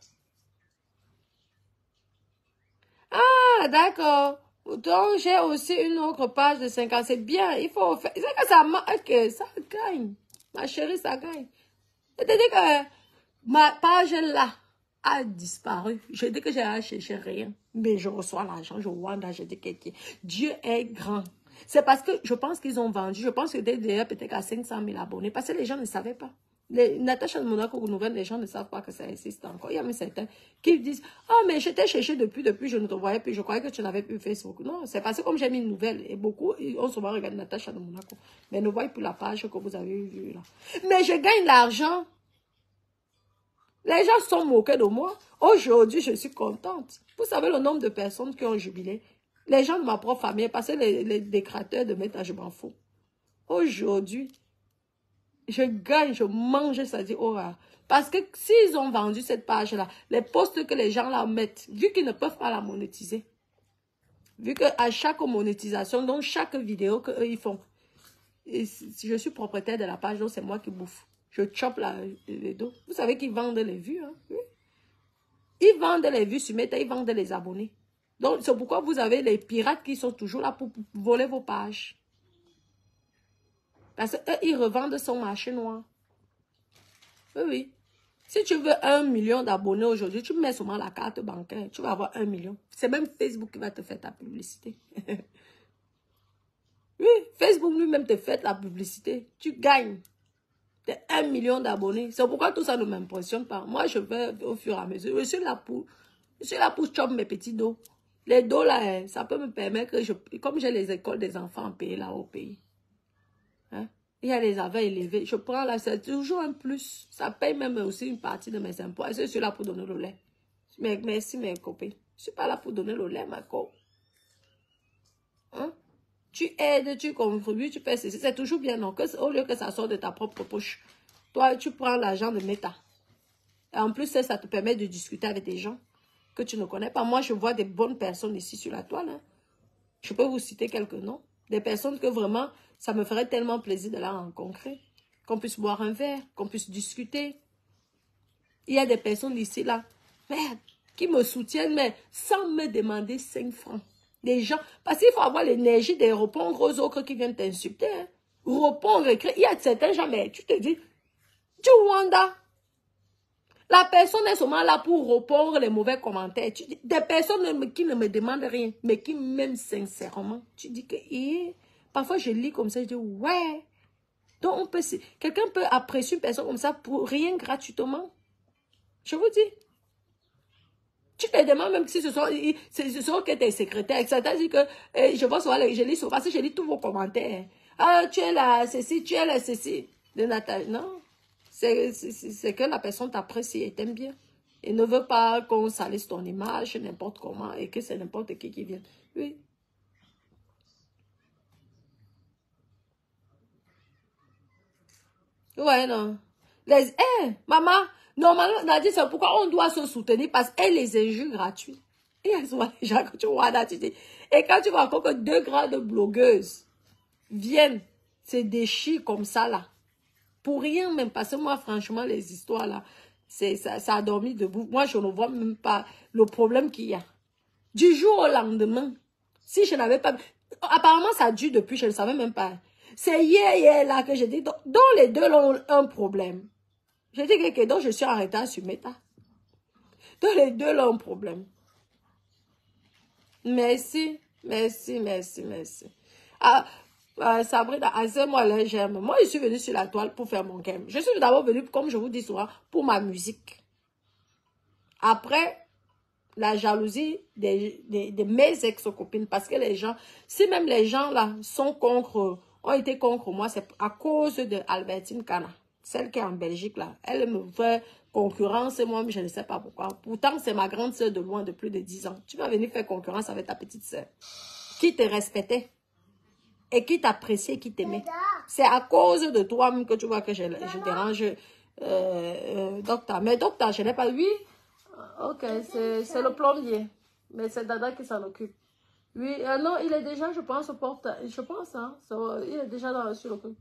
Ah, d'accord. Donc, j'ai aussi une autre page de cinquante. C'est bien, il faut faire. C'est que ça marque, ça gagne. Ma chérie, ça gagne. C'est-à-dire que ma page là a disparu. Je dis que j'ai cherché rien. Mais je reçois l'argent, je vois là, je dis que Dieu est grand. C'est parce que je pense qu'ils ont vendu. Je pense que déjà peut-être à cinq cent mille abonnés. Parce que les gens ne savaient pas. Les Natacha de Monaco ou Nouvelle, les gens ne savent pas que ça existe encore. Il y a même certains qui disent, ah, oh, mais je t'ai cherché depuis, depuis, je ne te voyais plus. Je croyais que tu n'avais plus Facebook. Non, c'est parce que comme j'ai mis une nouvelle, et beaucoup, on se voit regarder Natacha de Monaco. Mais ne voyez plus la page que vous avez vue là. Mais je gagne l'argent. Les gens sont moqués de moi. Aujourd'hui, je suis contente. Vous savez le nombre de personnes qui ont jubilé. Les gens de ma propre famille, parce que les, les, les créateurs de Meta, je m'en fous. Aujourd'hui, je gagne, je mange, ça dit, oh, parce que s'ils ont vendu cette page-là, les posts que les gens là mettent, vu qu'ils ne peuvent pas la monétiser, vu qu'à chaque monétisation, donc chaque vidéo qu'eux ils font, et si je suis propriétaire de la page, donc c'est moi qui bouffe. Je chope la, les dos. Vous savez qu'ils vendent les vues. Hein? Oui. Ils vendent les vues sur Meta, ils vendent les abonnés. Donc, c'est pourquoi vous avez les pirates qui sont toujours là pour voler vos pages. Parce qu'eux, ils revendent son marché noir. Oui, oui. Si tu veux un million d'abonnés aujourd'hui, tu mets seulement la carte bancaire. Tu vas avoir un million. C'est même Facebook qui va te faire ta publicité. Oui, Facebook lui-même te fait la publicité. Tu gagnes. Un million d'abonnés. C'est pourquoi tout ça ne m'impressionne pas. Moi, je vais au fur et à mesure. Je suis là pour, je suis là pour chopper mes petits dos. Les dos, là, ça peut me permettre que je, comme j'ai les écoles des enfants payées là au pays. Hein? Il y a les avais élevés. Je prends là, c'est toujours un plus. Ça paye même aussi une partie de mes impôts. Et je suis là pour donner le lait. Mais, merci, mes copains. Je ne suis pas là pour donner le lait, ma co. Hein? Tu aides, tu contribues, tu fais ceci. C'est toujours bien, non? Que, au lieu que ça sorte de ta propre poche. Toi, tu prends l'argent de Meta. Et en plus, ça, ça te permet de discuter avec des gens que tu ne connais pas. Moi, je vois des bonnes personnes ici sur la toile. Hein. Je peux vous citer quelques noms. Des personnes que vraiment, ça me ferait tellement plaisir de la rencontrer. Qu'on puisse boire un verre, qu'on puisse discuter. Il y a des personnes ici, là, merde, qui me soutiennent, mais sans me demander cinq francs. Des gens, parce qu'il faut avoir l'énergie de répondre aux autres qui viennent t'insulter. Hein. Répondre, écrire. Il y a certains gens, mais tu te dis, du Rwanda. La personne est seulement là pour répondre les mauvais commentaires. Tu dis, des personnes qui ne me demandent rien, mais qui m'aiment sincèrement. Tu dis que, eh, parfois je lis comme ça, je dis, ouais. Donc, on peut, quelqu'un peut apprécier une personne comme ça pour rien gratuitement. Je vous dis. Tu te demandes même si ce sont, ce sont que tes secrétaires. C'est-à-dire que eh, je vois souvent, je lis souvent, parce que je lis tous vos commentaires. Ah, tu es là, ceci, tu es là, ceci. De Nathalie. Non. C'est que la personne t'apprécie et t'aime bien. Et ne veut pas qu'on salisse ton image n'importe comment et que c'est n'importe qui qui vienne. Oui. Ouais, non. Les, eh, maman, normalement, Nadie, c'est pourquoi on doit se soutenir parce qu'elle les injures gratuits. Et elles sont les gens que tu vois, Nadie. Et quand tu vois encore que deux grandes blogueuses viennent se déchirer comme ça, là, pour rien même, parce que moi, franchement, les histoires, là, c'est, ça, ça a dormi debout. Moi, je ne vois même pas le problème qu'il y a. Du jour au lendemain, si je n'avais pas... Apparemment, ça dure depuis, je ne savais même pas. C'est hier, hier, là, que j'ai dit, dont les deux ont un problème. J'ai dit que donc je suis arrêtée sur Meta. Dont les deux ont un problème. Merci, merci, merci, merci. Ah, euh, Sabrina, moi, là, j'aime. Moi, je suis venue sur la toile pour faire mon game. Je suis d'abord venue, comme je vous dis souvent, pour ma musique. Après, la jalousie de, de, de mes ex-copines. Parce que les gens, si même les gens là sont contre, ont été contre moi, c'est à cause de Albertine Kana. Celle qui est en Belgique là. Elle me fait concurrence et moi, je ne sais pas pourquoi. Pourtant, c'est ma grande soeur de loin de plus de dix ans. Tu vas venir faire concurrence avec ta petite soeur. Qui te respectait. Et qui t'appréciait, qui t'aimait. C'est à cause de toi même que tu vois que je, je dérange euh, euh, docteur. Mais docteur, je n'ai pas... Oui. Ok, c'est le plombier. Mais c'est Dada qui s'en occupe. Oui, euh, non, il est déjà, je pense, au porte. Je pense, hein. So, il est déjà dans, sur le coup.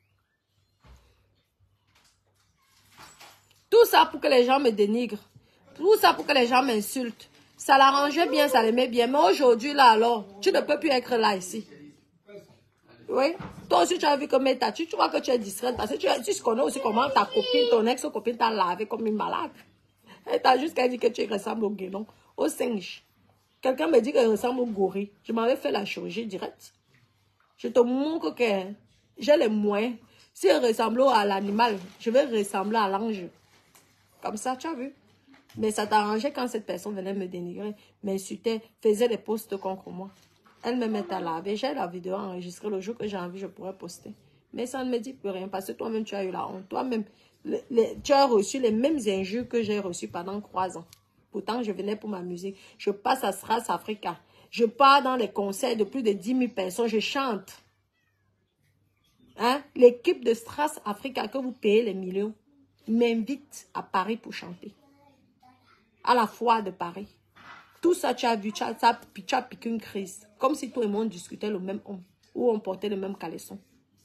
Tout ça pour que les gens me dénigrent. Tout ça pour que les gens m'insultent. Ça l'arrangeait bien, ça l'aimait bien. Mais aujourd'hui, là, alors, tu ne peux plus être là, ici. Oui. Toi aussi, tu as vu que Meta, tu, tu vois que tu es discrète. Parce que tu, tu connais aussi comment ta copine, ton ex-copine t'a lavé comme une malade. Elle t'a juste dit que tu ressembles au guénon, au singe. Quelqu'un me dit qu'elle ressemble au gorille. Je m'avais fait la chirurgie directe. Je te montre que j'ai les moyens. Si elle ressemble à l'animal, je vais ressembler à l'ange. Comme ça, tu as vu. Mais ça t'arrangeait quand cette personne venait me dénigrer, m'insultait, faisait des posts contre moi. Elle me met à laver. J'ai la vidéo enregistrée le jour que j'ai envie, je pourrais poster. Mais ça ne me dit plus rien parce que toi-même, tu as eu la honte. Toi-même, tu as reçu les mêmes injures que j'ai reçues pendant trois ans. Pourtant, je venais pour ma musique. Je passe à Strass Africa. Je pars dans les concerts de plus de dix mille personnes. Je chante. Hein? L'équipe de Strass Africa que vous payez les millions m'invite à Paris pour chanter. À la foire de Paris. Tout ça, tu as vu, tu as, tu as, tu as piqué une crise. Comme si tout le monde discutait le même homme. Ou on portait le même caleçon.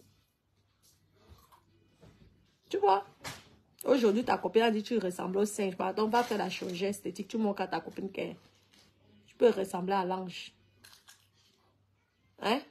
Tu vois? Aujourd'hui, ta copine a dit que tu ressembles au singe. Pardon, on va faire la chirurgie esthétique. Tu montres à ta copine que tu peux ressembler à l'ange. Hein?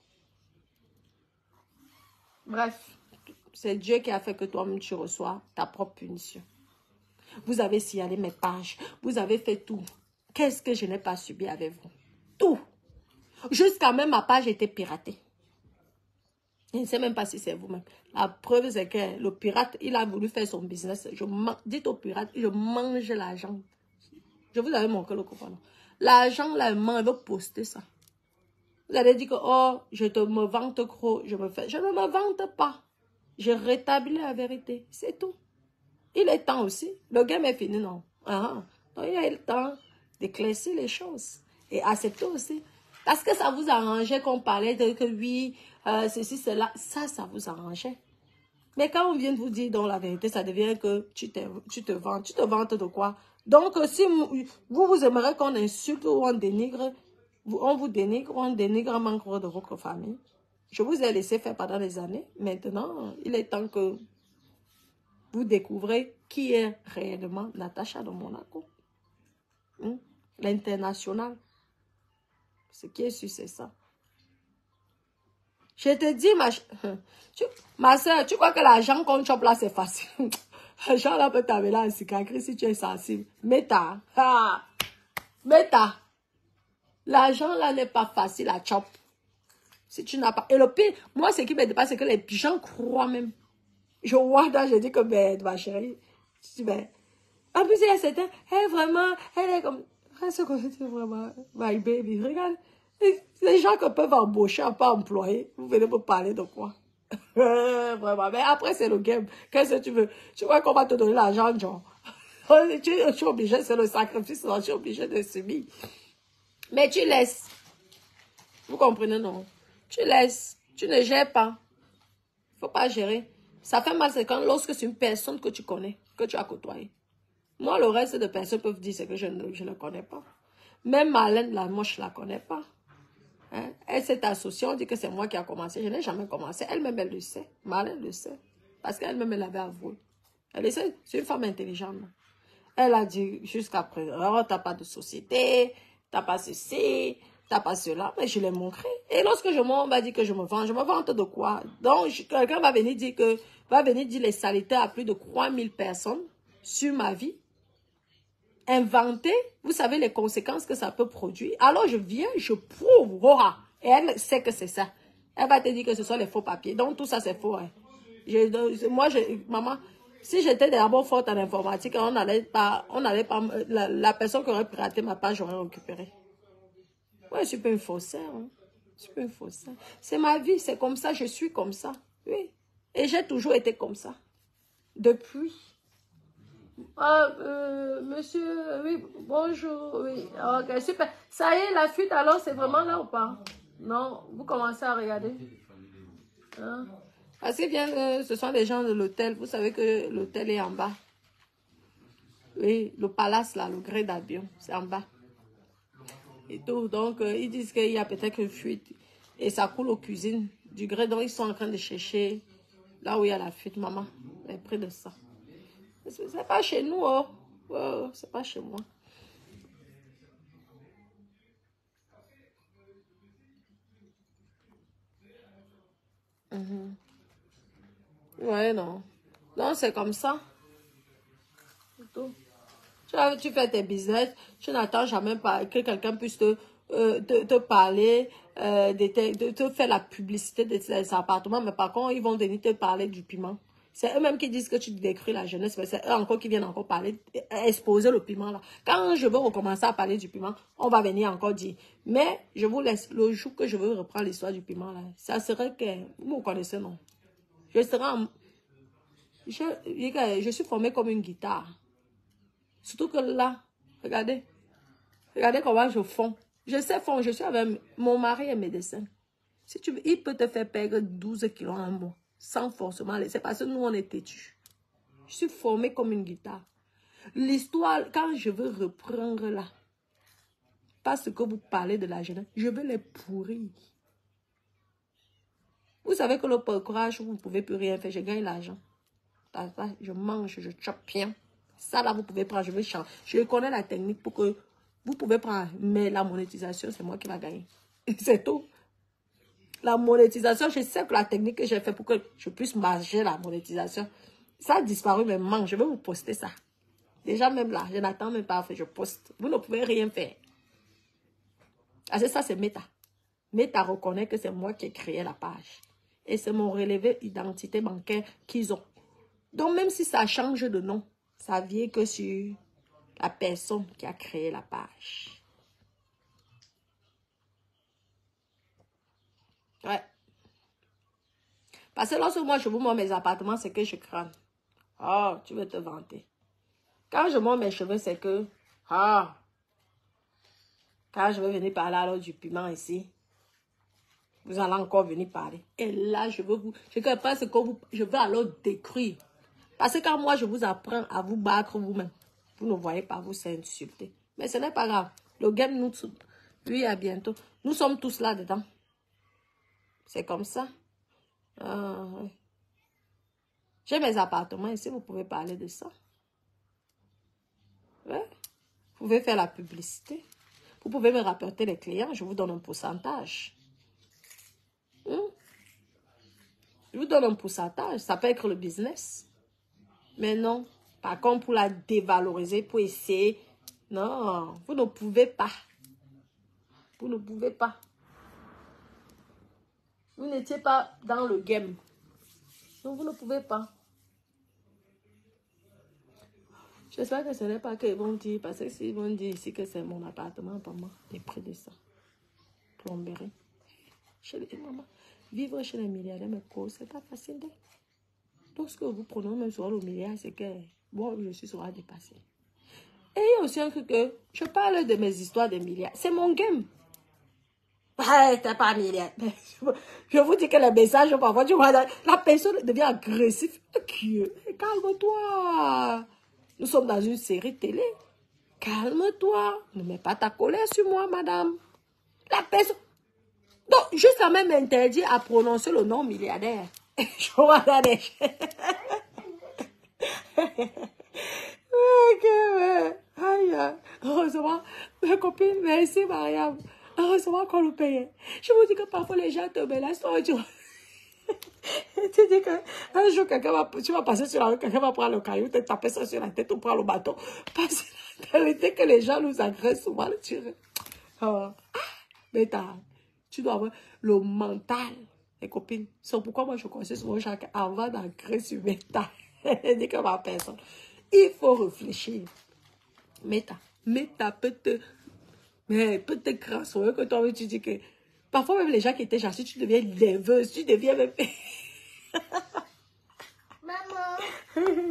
Bref, c'est Dieu qui a fait que toi-même tu reçois ta propre punition. Vous avez signalé mes pages. Vous avez fait tout. Qu'est-ce que je n'ai pas subi avec vous? Tout. Jusqu'à même ma page était piratée. Je ne sais même pas si c'est vous-même. La preuve, c'est que le pirate, il a voulu faire son business. Je dites au pirate, je mange l'argent. Je vous avais montré le coupon. L'argent, là, il veut poster ça. Vous allez dire que, oh, je te me vante gros, je me fais. Je ne me vante pas. Je rétablis la vérité. C'est tout. Il est temps aussi. Le game est fini, non? Ah, donc, il a le temps d'éclaircir les choses. Et accepter aussi. Parce que ça vous arrangeait qu'on parlait de que oui, euh, ceci, cela. Ça, ça vous arrangeait. Mais quand on vient de vous dire dans la vérité, ça devient que tu te, tu te vantes. Tu te vantes de quoi? Donc, si vous, vous aimeriez qu'on insulte ou on dénigre, on vous dénigre, on dénigre un membre de votre famille. Je vous ai laissé faire pendant des années. Maintenant, il est temps que vous découvrez qui est réellement Natacha de Monaco. Hum? L'international. Ce qui est sûr, c'est ça. Je te dis, ma, tu, ma soeur, tu crois que l'argent qu'on chope là, c'est facile. L'argent là peut t'amener en cicatrice si tu es sensible. Meta. Ah. Meta. L'argent là n'est pas facile à chop. Si tu n'as pas. Et le pire, moi, ce qui me dépasse, c'est que les gens croient même. Je vois là, je dis que, ben, ma chérie, je dis, ben, en plus, il y a certains, elle vraiment, elle est comme, elle se connaît vraiment, my baby, regarde. Les gens que peuvent embaucher, pas employer, vous venez me parler de quoi? Vraiment, mais après, c'est le game. Qu'est-ce que tu veux? Tu vois qu'on va te donner l'argent, genre? Tu es obligé, c'est le sacrifice, tu es obligé de subir. Mais tu laisses. Vous comprenez, non? Tu laisses. Tu ne gères pas. Il ne faut pas gérer. Ça fait mal, c'est quand lorsque c'est une personne que tu connais, que tu as côtoyé. Moi, le reste de personnes peuvent dire que je ne, je ne connais pas. Même Marlène, là, moi, je ne la connais pas. Hein? Elle s'est associée, on dit que c'est moi qui a commencé. Je n'ai jamais commencé. Elle-même, elle le sait. Marlène le sait. Parce qu'elle-même, elle l'avait avoué. Elle sait, c'est une femme intelligente. Elle a dit jusqu'à présent, oh, tu n'as pas de société, tu n'as pas ceci, tu n'as pas cela. Mais je l'ai montré. Et lorsque je m'en va dire que je me vends, je me vante de quoi? Donc, quelqu'un va venir dire que, va venir dire les saletés à plus de trois mille personnes sur ma vie. Inventer, vous savez les conséquences que ça peut produire. Alors je viens, je prouve, oh, et elle sait que c'est ça. Elle va te dire que ce sont les faux papiers. Donc tout ça c'est faux. Hein. Je, moi, je, maman, si j'étais d'abord forte en informatique, on n'allait pas, on n'allait pas, la, la personne qui aurait piraté ma page, j'aurais récupéré. Ouais, je suis pas une faussaire. Hein. Je suis pas une faussaire. C'est ma vie, c'est comme ça, je suis comme ça. Oui. Et j'ai toujours été comme ça. Depuis. Ah, euh, monsieur, oui, bonjour, oui, ok, super. Ça y est, la fuite, alors, c'est vraiment là ou pas? Non, vous commencez à regarder. Hein? Parce que bien, euh, ce sont des gens de l'hôtel, vous savez que l'hôtel est en bas. Oui, le palace, là, le grès d'avion, c'est en bas. Et tout, donc, euh, ils disent qu'il y a peut-être une fuite. Et ça coule aux cuisines du grès, donc ils sont en train de chercher là où il y a la fuite, maman, est près de ça. C'est pas chez nous, oh. Oh, c'est pas chez moi. Mm-hmm. Ouais, non. Non, c'est comme ça. Tout. Tu, tu fais tes business, tu n'attends jamais pas que quelqu'un puisse te, euh, te, te parler, euh, de, te, de te faire la publicité de tes appartements, mais par contre, ils vont venir te parler du piment. C'est eux-mêmes qui disent que tu détruis la jeunesse, mais c'est eux encore qui viennent encore parler, exposer le piment là. Quand je veux recommencer à parler du piment, on va venir encore dire. Mais je vous laisse, le jour que je veux reprendre l'histoire du piment là, ça serait que, vous me connaissez, non? Je serai en, je, je suis formée comme une guitare. Surtout que là, regardez, regardez comment je fonds. Je sais fondre, je suis avec mon mari est médecin. Si tu veux, il peut te faire perdre douze kilos en mois, sans forcément laisser, parce que nous, on est têtus. Je suis formée comme une guitare. L'histoire, quand je veux reprendre là, parce que vous parlez de la jeunesse, je veux les pourrir. Vous savez que le courage, vous ne pouvez plus rien faire, je gagne l'argent. Je mange, je chope bien. Ça là, vous pouvez prendre, je vais changer. Je connais la technique pour que vous pouvez prendre, mais la monétisation, c'est moi qui va gagner. C'est tout. La monétisation, je sais que la technique que j'ai fait pour que je puisse manger la monétisation, ça a disparu, mais manque. Je vais vous poster ça. Déjà, même là, je n'attends même pas, je poste. Vous ne pouvez rien faire. Parce que ça, c'est Meta. Meta reconnaît que c'est moi qui ai créé la page. Et c'est mon relevé identité bancaire qu'ils ont. Donc, même si ça change de nom, ça vient que sur la personne qui a créé la page. Ouais. Parce que lorsque moi, je vous montre mes appartements, c'est que je crâne. Oh, tu veux te vanter. Quand je monte mes cheveux, c'est que... Ah. Quand je vais venir parler alors du piment ici, vous allez encore venir parler. Et là, je veux vous... Je ne pas ce que vous... Je veux alors décrire. Parce que quand moi, je vous apprends à vous battre vous-même, vous ne voyez pas, vous s'insulter. Mais ce n'est pas grave. Le game, nous... Lui, à bientôt. Nous sommes tous là-dedans. C'est comme ça. Ah, ouais. J'ai mes appartements ici, vous pouvez parler de ça. Ouais. Vous pouvez faire la publicité. Vous pouvez me rapporter les clients, je vous donne un pourcentage. Hum? Je vous donne un pourcentage, ça peut être le business. Mais non, par contre, pour la dévaloriser, pour essayer, non, vous ne pouvez pas. Vous ne pouvez pas. Vous n'étiez pas dans le game. Donc, vous ne pouvez pas. J'espère que ce n'est pas qu'ils vont dire, parce que s'ils vont dire ici que c'est mon appartement, pour moi, les prix de ça. Plomberie. Chez les mamans. Vivre chez les milliardaires, mais quoi, c'est pas facile. Donc, ce que vous prenez même sur le milliard, c'est que, bon, je suis sur à dépasser. Et il y a aussi un truc que je parle de mes histoires de milliards. C'est mon game. Ouais, t'es pas milliard. Je vous dis que les messages, parfois, tu vois, la personne devient agressive. Calme-toi. Nous sommes dans une série télé. Calme-toi. Ne mets pas ta colère sur moi, madame. La personne... Donc, juste à même interdit à prononcer le nom milliardaire. Je vois la neige. Aïe, heureusement, ma copine, merci, Mariam. Heureusement qu'on le payait. Je vous dis que parfois les gens te menacent. Tu dis qu'un jour, quelqu'un va, tu vas passer sur la rue, quelqu'un va prendre le caillou, te taper ça sur la tête ou prendre le bâton. Parce que la réalité que les gens nous agressent souvent. Tu... Oh. Mais tu dois avoir le mental. Les copines, c'est pourquoi moi je conseille souvent chacun avant d'agresser sur mental. Je dis que ma personne. Il faut réfléchir. Méta, méta peut te, mais peut te crasser que toi tu dis que parfois même les gens qui étaient gentils, tu deviens nerveuse, tu deviens même. Maman.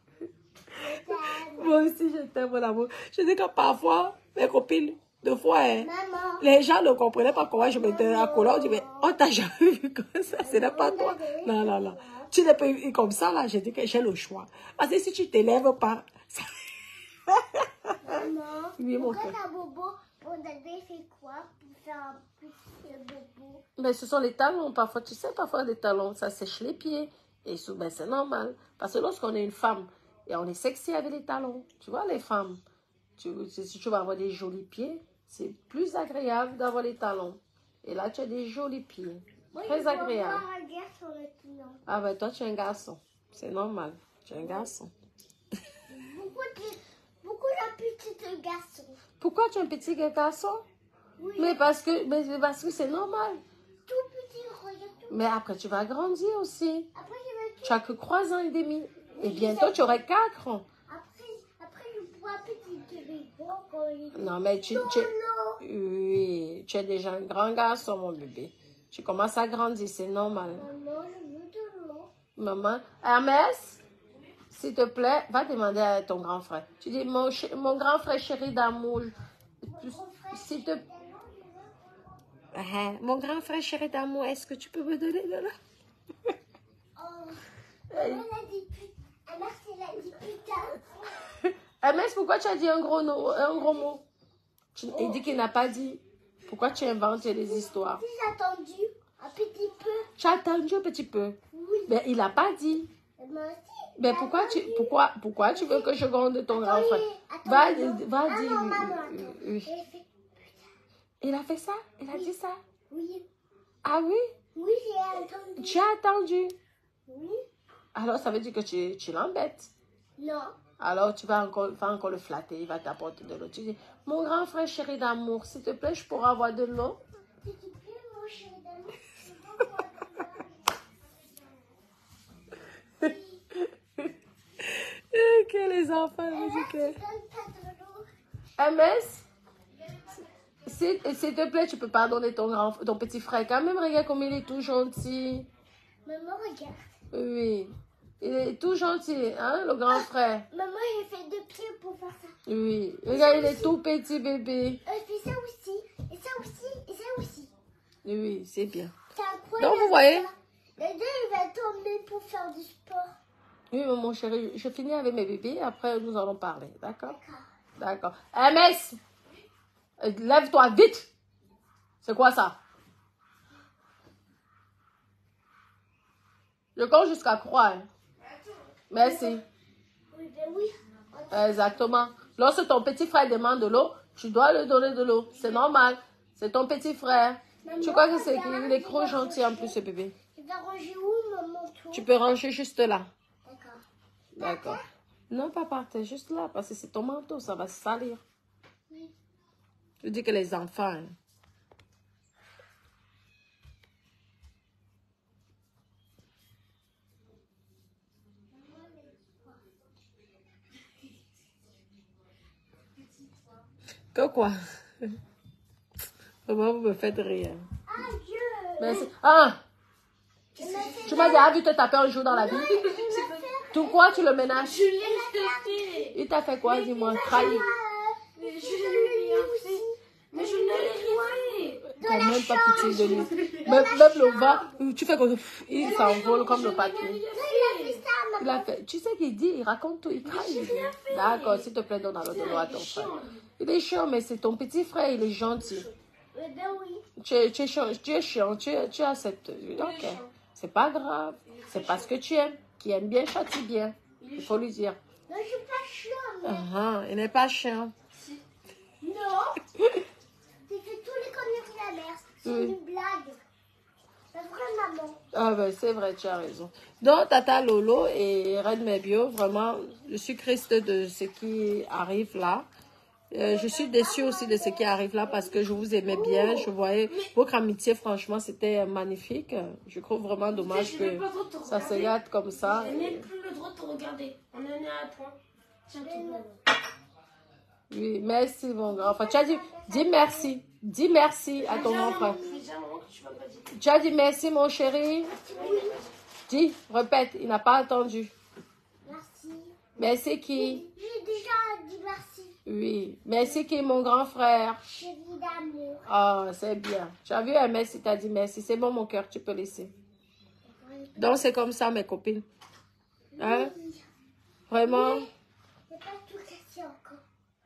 Moi aussi je t'aime mon amour. Je dis que parfois mes copines, deux fois, hein, Maman. les gens ne comprenaient pas comment je m'étais à colère. On dit mais on t'a jamais vu comme ça, ce n'est pas toi. Non non non, tu n'es pas eu comme ça là. Je dis que j'ai le choix parce que si tu t'élèves pas. Ça... Maman, oui, mon pourquoi cœur. ta bobo, pour t'aider, fait quoi pour faire un petit bobo? Mais ce sont les talons, parfois, tu sais, parfois les talons, ça sèche les pieds. Et ben, c'est normal. Parce que lorsqu'on est une femme, et on est sexy avec les talons, tu vois, les femmes, tu, si tu vas avoir des jolis pieds, c'est plus agréable d'avoir les talons. Et là, tu as des jolis pieds. Moi, Très je peux agréable. avoir un garçon maintenant. Ah ben, toi, tu es un garçon. C'est normal. Tu es un garçon. Pourquoi tu... Pourquoi la petite garçon? Pourquoi tu es un petit garçon? Oui. Mais parce que, mais parce que c'est normal. Tout petit, regarde tout. Mais après, tu vas grandir aussi. Après, je vais tout. Tu as que trois ans et demi. Et Oui, bientôt, je- tu auras quatre ans. Après, après, je vois petit bébé quand il est Non, mais tu, tu, oui, tu es déjà un grand garçon, mon bébé. Tu commences à grandir, c'est normal. Maman, je veux de l'eau. Maman, Hermès, s'il te plaît, va demander à ton grand frère. Tu dis, mon, ch- mon grand frère chéri d'amour, s'il te plaît. Ah, mon grand frère chéri d'amour, est-ce que tu peux me donner de là? Oh, maman a dit putain. Maman, elle a dit putain. Hermès, pourquoi tu as dit un gros, no- un gros mot? Tu- il dit qu'il n'a pas dit. Pourquoi tu inventes les histoires? Si j'ai attendu un petit peu. Tu as attendu un petit peu. Oui. Mais il n'a pas dit. Moi aussi. Mais pourquoi tu, pourquoi, pourquoi tu veux que je gronde ton grand frère? Attends, Va, attends. va Ah dire. non, maman, oui, attends. oui. J'ai fait Il a fait ça? Il a dit ça? oui. Ah oui? Oui, j'ai attendu. Tu as attendu. Oui. Alors ça veut dire que tu, tu l'embêtes. Non. Alors tu vas encore, vas encore le flatter, il va t'apporter de l'eau. Tu dis, mon grand frère chéri d'amour, s'il te plaît, je pourrais avoir de l'eau? S'il te plaît, mon chéri d'amour, je peux voir Que les enfants me disent que... tu donnes pas de l'eau. M S, s'il s'il te plaît, tu peux pardonner ton, grand, ton petit frère. Quand même, regarde comme il est tout gentil. Maman, regarde. Oui. Il est tout gentil, hein, le grand frère. Maman, j'ai fait deux pieds pour faire ça. Oui. Regarde, il est tout petit bébé. Euh, je fais ça aussi, et ça aussi, et ça aussi. Oui, c'est bien. C'est incroyable. Donc, vous voyez? Le deux, il va tomber pour faire du sport. Oui, mon chéri, je finis avec mes bébés. Après, nous allons parler. D'accord? D'accord. D'accord. M S, euh, lève-toi vite. C'est quoi ça? Je compte jusqu'à trois. Hein. Merci. Oui, ben oui. Exactement. Lorsque ton petit frère demande de l'eau, tu dois lui donner de l'eau. C'est normal. C'est ton petit frère. Maman, Tu crois que c'est regarde, qu'il est trop il va gentil en ranger- plus, ce bébé? Il va ranger où, maman, toi? Tu peux ranger juste là. D'accord. D'accord. Non, pas par terre, juste là, parce que c'est ton manteau, ça va se salir. Oui. Je dis que les enfants... hein. Que quoi? Comment vous me faites rire? Adieu. Merci. Ah! Il m'a fait Tu m'as déjà vu te taper un jour dans la vie? Il m'a fait Tout quoi, tu le ménages? Je l'ai fait. Il t'a fait quoi, dis-moi? Trahi. Mais je l'ai rien fait. Mais je ne l'ai rien fait. T'as même pas pitié de lui. Même, même le vent, tu fais comme il s'envole comme le papier. Il a fait. Tu sais qu'il dit, il raconte tout, il trahit. D'accord, s'il te plaît, donne alors de l'eau à ton frère. Il est chiant, mais c'est ton petit frère, il est gentil. Tu es, tu es chiant, tu es chiant, tu, tu acceptes. Ok, c'est pas grave. C'est parce que tu aimes. Qui aime bien, châtie bien. Il faut lui dire. Non, je suis pas chiant. Mais... Uh -huh, il n'est pas chiant. Non. C'est que tous les conneries de la mère, c'est Oui. une blague. La vraie maman. Ah ben c'est vrai, tu as raison. Donc Tata Lolo et Red Mebio, vraiment, je suis triste de ce qui arrive là. Euh, je suis déçue aussi de ce qui arrive là parce que je vous aimais bien. Je voyais votre amitié, franchement, c'était magnifique. Je trouve vraiment dommage que ça se gâte comme ça. Je n'ai plus le droit de te regarder. On en est à un point. Tiens, tout. Oui, merci mon grand frère. Tu as dit, dis merci. Dis merci à ton grand frère. Tu as dit merci mon chéri. Dis, répète, il n'a pas entendu. Merci. Merci qui? J'ai déjà dit merci. Oui, merci qui mon grand frère. Chérie d'amour. Ah, oh, c'est bien. Tu as vu un merci, tu as dit merci. C'est bon mon cœur, tu peux laisser. Donc c'est comme ça mes copines. Hein? Oui. Vraiment? Oui. C'est pas tout cassé encore.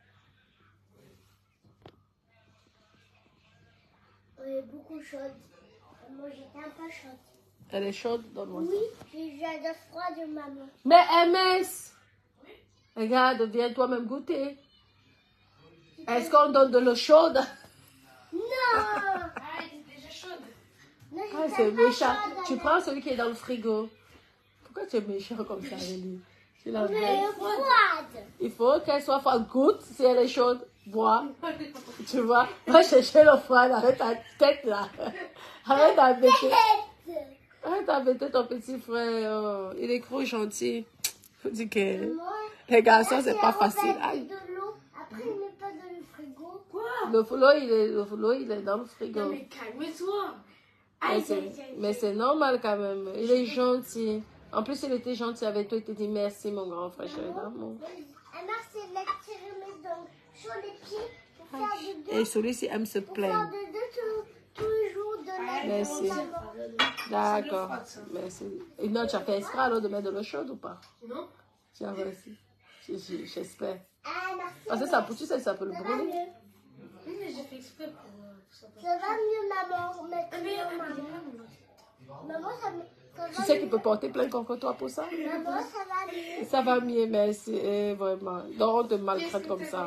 Elle est beaucoup chaude. Moi j'étais un peu chaude. Elle est chaude, donne-moi. Oui, j'ai déjà de froid de maman. Mais M S, regarde, viens toi-même goûter. Est-ce qu'on donne de l'eau chaude? Non. Ah, elle est déjà chaude. Non, Ah, c'est méchant. Tu prends celui qui est dans le frigo. Pourquoi tu es méchant comme ça avec lui? Tu la mais elle est froide. Il faut qu'elle soit froide. Goûte si elle est chaude. Bois. Tu vois? Va chercher l'eau froide. Arrête ta tête là. Arrête d'embêter. Arrête d'embêter ton petit frère. Oh, il est trop gentil. Faut dire que les garçons, c'est pas facile. Aïe. De l'eau. Après, il met pas dans le frigo. Quoi? Le flot, il est, le flot, il est dans le frigo. Non, mais calme-toi. Mais c'est, mais c'est normal quand même. Il est gentil. En plus, il était gentil avec toi. Il te dit merci, mon grand frère chéri d'amour. Alors, c'est de la tirer mes dents sur les pieds pour faire de deux. Et celui-ci aime se Pour faire plaindre. de deux tous, tous les jours de la Merci. D'accord. Merci. Et non, tu as fait exprès alors de mettre de l'eau chaude ou pas? Non. Tu as réussi. J'espère. Ah, merci. Parce que ça, tu sais, ça peut le Ça va brûler. mieux. Oui, mais j'ai fait exprès pour euh, tout ça. Ça va mieux, maman. Maintenant, Ah, mais, maman. Maman, ça, me- ça va Tu sais mieux. qu'il peut porter plainte contre toi pour ça? Maman, ça va mieux. Ça va mieux, merci. Eh, vraiment. Donc, on te maltraite comme ça.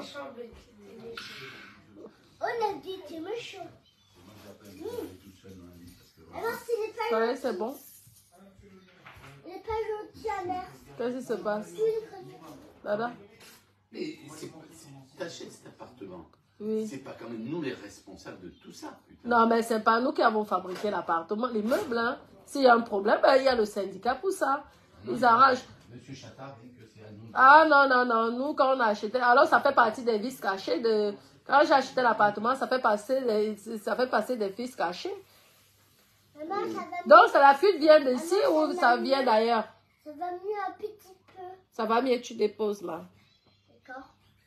On a dit, tu es méchant. Mmh. Alors, s'il n'est Ça pas va, gentil, c'est bon? il n'est pas gentil, la mère. Qu'est-ce qui se passe? Oui, il est gentil. Dada? Mais c'est pas- c'est- t'achètes cet appartement. Oui. C'est pas quand même nous les responsables de tout ça, putain. Non, mais c'est pas nous qui avons fabriqué l'appartement. Les meubles, hein. S'il y a un problème, ben, il y a le syndicat pour ça. Ils arrangent. Monsieur Chattard dit que c'est à nous. Ah non, non, non. Nous, quand on a acheté... Alors, ça fait partie des vices cachés. De... Quand j'ai acheté l'appartement, ça fait passer des... ça fait passer des vices cachés. Maman, ça va mieux. Donc, c'est la fuite vient d'ici ou ça vient d'ailleurs? Ça va mieux un petit peu. Ça va mieux, tu déposes là. D'accord.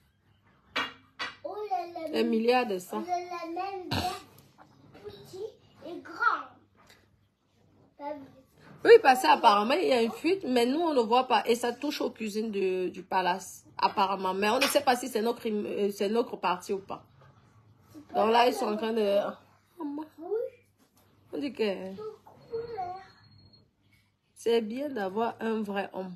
Oh là là. Un milliard de ça. On a la même bien petit et grand. T'as vu? Oui, parce qu'apparemment, il y a une fuite, mais nous, on ne voit pas. Et ça touche aux cuisines du, du palace, apparemment. Mais on ne sait pas si c'est notre, im- euh, c'est notre partie ou pas. Donc là, ils sont en train de... Oh, moi, Rouge, on dit que couleur. c'est bien d'avoir un vrai homme.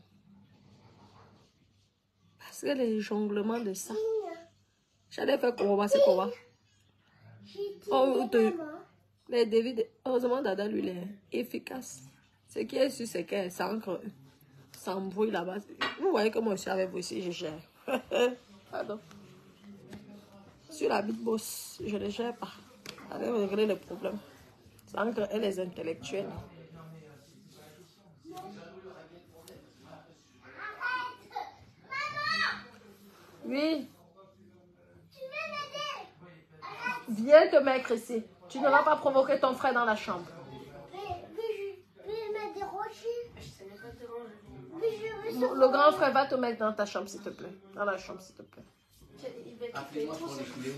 Parce que les jonglements de ça... J'allais faire quoi, c'est quoi? J'ai dit Oh, te- maman. Les dévis, de- heureusement, Dada, lui, il est efficace. Ce qui est sûr, c'est qu'elle s'ancre, s'embrouille là-bas. Vous voyez comment je suis avec vous ici, je gère. Pardon. Sur la bite bosse, je ne gère pas. Allez régler le problème. S'ancre, elle est intellectuelle. Oui. Tu veux m'aider? Viens te mettre ici. Tu ne vas pas provoquer ton frère dans la chambre. Mais, mais je vais m'aider Rocher. Je savais pas te ranger. Mais je veux le grand frère va te mettre dans ta chambre, s'il te plaît. Dans la chambre, s'il te plaît. Appelez-moi pour les clés.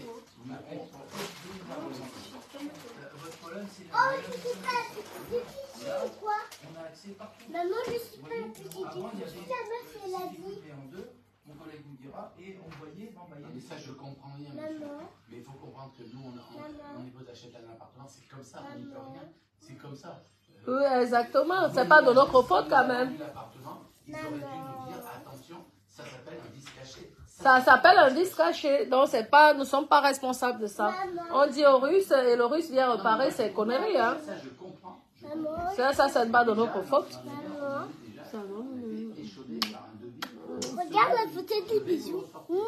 Votre problème, c'est Oh, je suis pas la petite fille ou quoi? on a accès partout. Maman, je suis pas la petite fille. Avant, il y avait Ta mère, c'est la vie. coupé en deux. Mon collègue vous dira, et on voyait, bon, bah, il y a des ça, je comprends rien, monsieur. Maman. Mais il faut comprendre que nous, on, on, Maman. au niveau d'acheter un appartement, c'est comme ça, on n'y peut rien. C'est comme ça. Oui, exactement. C'est pas de notre faute quand même. L'appartement, ils auraient dû nous dire, attention, ça s'appelle un vice caché. Ça s'appelle un vice caché. Donc, c'est pas, nous ne sommes pas responsables de ça. On dit au russe et le russe vient réparer ses conneries. Hein. Ça, je comprends. Je Maman. Ça, ça, c'est pas de notre faute. Maman. Ça va. échaudé par un devis. Regarde la photo du bisou.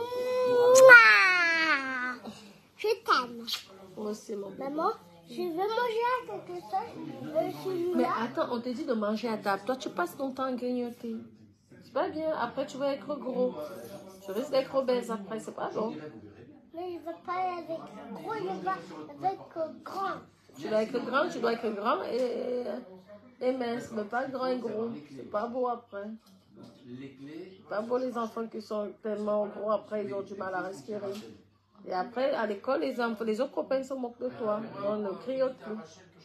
Mouah. Je t'aime. Moi aussi, mon bébé. Maman, je veux manger à quelque chose. Euh, Mais celui-là. attends, on te dit de manger à table. Toi, tu passes ton temps à grignoter. C'est pas bien. Après, tu vas être gros. Tu risques d'être obèse après. C'est pas bon. Mais je veux pas aller avec gros, je veux avec euh, grand. Tu dois être grand, tu dois être grand et, et mince. Mais pas grand et gros. C'est pas beau après. Les clés. C'est pas beau les enfants qui sont tellement gros. Après, ils ont du mal à respirer. Et après, à l'école, les, enfants, les autres copains se moquent de toi. On ne criote plus.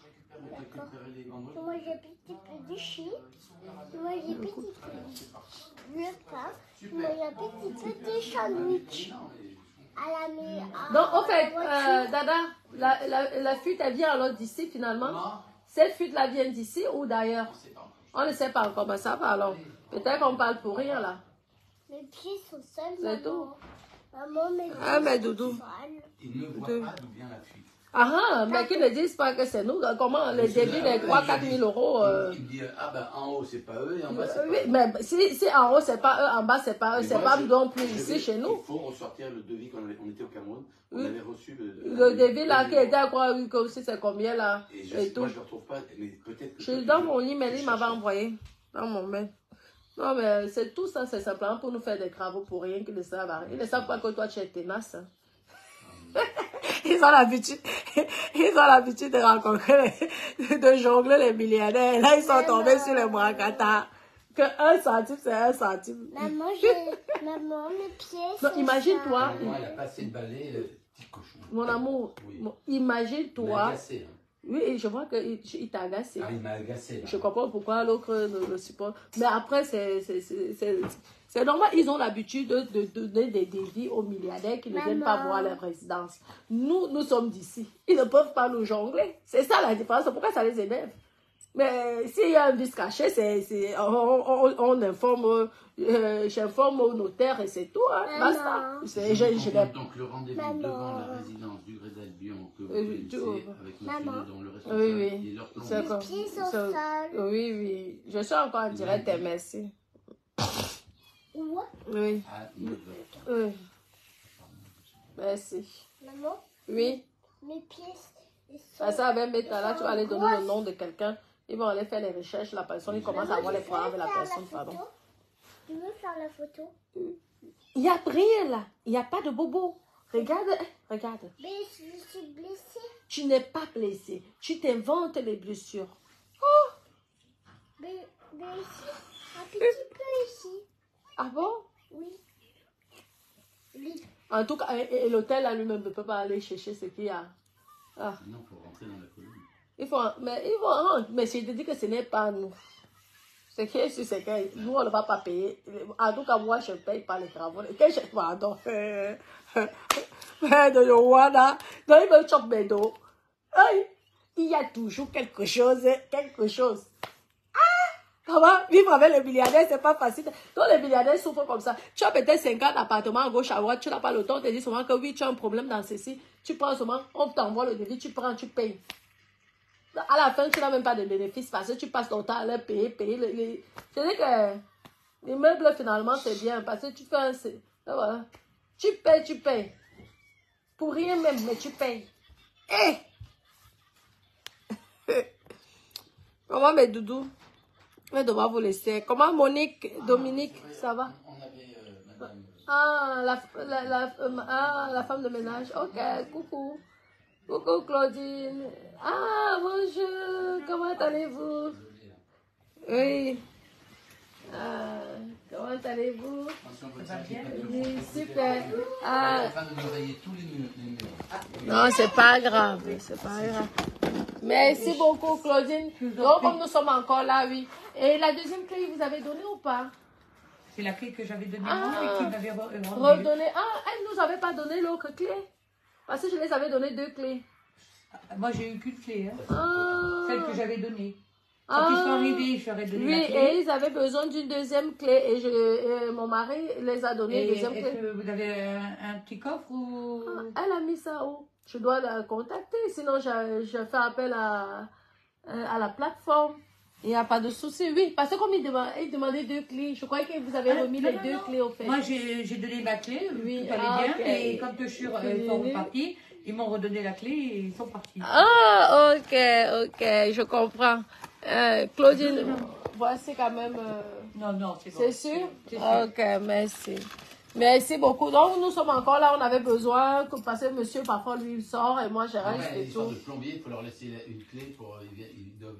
Moi, j'ai petit peu de chips. Moi, j'ai petit peu de pain. Moi, j'ai petit peu de sandwich. À la maison. Donc, en fait, euh, Dada, la, la, la fuite, elle vient alors d'ici finalement. Cette fuite-là vient d'ici ou d'ailleurs? On ne sait pas encore. Ben, ça va alors. Peut-être qu'on parle pour rien là. Mes pieds sont sales, C'est maman. tout. Maman, mes pieds Ah, mais sont Doudou. sales. Ils ne voient pas d'où vient la fuite. Ah ah, mais qu'ils ne disent pas que c'est nous. Comment les débits des trois à quatre mille euros euh... Il dit, ah ben en haut c'est pas eux et en bas c'est euh, pas oui, eux. mais si, si en haut c'est pas eux, en bas c'est pas eux, Mais c'est moi, pas je- non plus je ici vais- chez nous. Il faut ressortir le devis quand on avait- on était au Cameroun. On Oui. avait reçu le, Le débit là qui était à quoi, oui, comme si c'est combien là Et je, et moi, tout. je le retrouve pas, mais peut-être que Je toi, suis tu dans peux- mon email, tu il m'avait cherches. envoyé. Dans mon mail. Non, mais c'est tout ça, c'est simplement pour nous faire des travaux pour rien qu'ils ne savent rien. Ils ne savent pas que toi tu es tenace. hein. Ils ont l'habitude, ils ont l'habitude de rencontrer, les- de jongler les milliardaires. Là, ils sont tombés sur les bracata. Que un centime, c'est un centime. Maman, j'ai... Maman, mes pieds sont Non, imagine-toi, Moi, elle a passé le balai, euh, petit cochon. mon amour, Oui. mon- Il m'a imagine-toi. agacé. hein. Oui, et je vois qu'il il t'a agacé. Ah, il m'a agacé. Là. Je comprends pourquoi l'autre ne le supporte. Mais après, c'est c'est- c'est- c'est- c'est normal. Ils ont l'habitude de, de donner des dévis aux milliardaires qui ne viennent pas Maman. voir leur résidence. Nous, nous sommes d'ici. Ils ne peuvent pas nous jongler. C'est ça la différence. C'est pourquoi ça les énerve. Mais s'il y a un vice caché, c'est, c'est, on, on, on informe, euh, j'informe au notaire et c'est tout. Hein. Maman. Basta. C'est- je- je l'ai- Donc le rendez-vous Maman. devant la résidence du Grédel Bion que vous Euh, connaissez tu- avec Maman. monsieur dans le responsable Oui, oui. et leur C'est plombier. comme- Mes pieds sont c'est- sales. Oui, oui. Je suis encore en direct, et merci. Où? Oui. À neuf heures. Oui. Merci. Maman, Oui. mes pieds ils sont... Ah, ça, avec Meta, là, tu vas aller donner le nom de quelqu'un. Ils vont aller faire les recherches. La personne, ils commencent à avoir les problèmes avec la personne. Pardon. Tu veux faire la photo? Il n'y a rien là. Il n'y a pas de bobo. Regarde, eh, regarde. Mais je suis blessée. Tu n'es pas blessé. Tu t'inventes les blessures. Mais, mais ici, un petit peu ici. Ah bon? Oui. Oui. En tout cas, et, et l'hôtel là lui-même ne peut pas aller chercher ce qu'il y a. Ah, Non, il faut rentrer dans la commune. il faut, mais il faut, ah, mais je te dis que ce n'est pas nous. Ce qui est sûr, c'est que nous, on ne va pas payer. En tout cas, moi, je ne paye pas les travaux. Que je, pardon. Mais de Yowana, donc il me choque mes dos. Aïe, il y a toujours quelque chose, quelque chose. Comment vivre avec les milliardaires, c'est pas facile. Donc les milliardaires souffrent comme ça. Tu as peut-être cinquante appartements à gauche, à droite, tu n'as pas le temps, on te dit souvent que oui, tu as un problème dans ceci. Tu prends souvent, on t'envoie le devis, tu prends, tu payes. À la fin, tu n'as même pas de bénéfice parce que tu passes ton temps à leur payer, payer. Les, les... C'est-à-dire que les meubles, finalement, c'est bien parce que tu fais un... Voilà. Tu payes, tu payes. Pour rien même, mais tu payes. Hé! Comment mes doudous? Je vais devoir vous laisser. Comment Monique, Dominique, ça va? On avait euh, madame. Ah la, la, la, euh, ah, la femme de ménage. Ok, coucou. Coucou Claudine. Ah, bonjour. Comment allez-vous? Oui. Ah, comment allez-vous? Ça va bien? Oui, super. Ah, En train de nous rayer tous les murs. les murs. non, c'est pas grave, c'est pas grave. Merci beaucoup, Claudine. Donc, comme nous sommes encore là, oui. Et la deuxième clé, vous avez donné ou pas? C'est la clé que j'avais donnée Ah. moi et qui m'avait re- rendue. Redonner. Ah, elle nous avait pas donné l'autre clé. Parce que je les avais donné deux clés. Moi, j'ai eu qu'une clé, hein. Ah. Celle que j'avais donnée. Quand ils sont Ah. arrivés, je leur ai donné Oui, la clé. et ils avaient besoin d'une deuxième clé. Et, je, et mon mari les a donné Et une deuxième est-ce clé. que vous avez un, un petit coffre ou... Ah, elle a mis ça où? Je dois la contacter. Sinon, je, je fais appel à, à la plateforme. Il n'y a pas de souci, oui. Parce que comme il demandait, il demandait deux clés, je croyais que vous avez Ah, remis non, les non, deux non. clés au fait. Moi, j'ai j'ai donné ma clé, Oui, tout allait ah, bien. ok. Et quand je suis, euh, ils sont repartis, ils m'ont redonné la clé et ils sont partis. Ah, ok, ok, je comprends. Euh, Claudine, voici quand même... euh, Non, non, c'est bon. C'est sûr? C'est sûr. Ok, merci. Merci beaucoup. Donc, nous sommes encore là. On avait besoin, que, parce que monsieur, parfois, lui, il sort et moi, je Ouais, reste et l'histoire tout. de plombier, il faut leur laisser la- une clé pour. Ils, vi- ils doivent.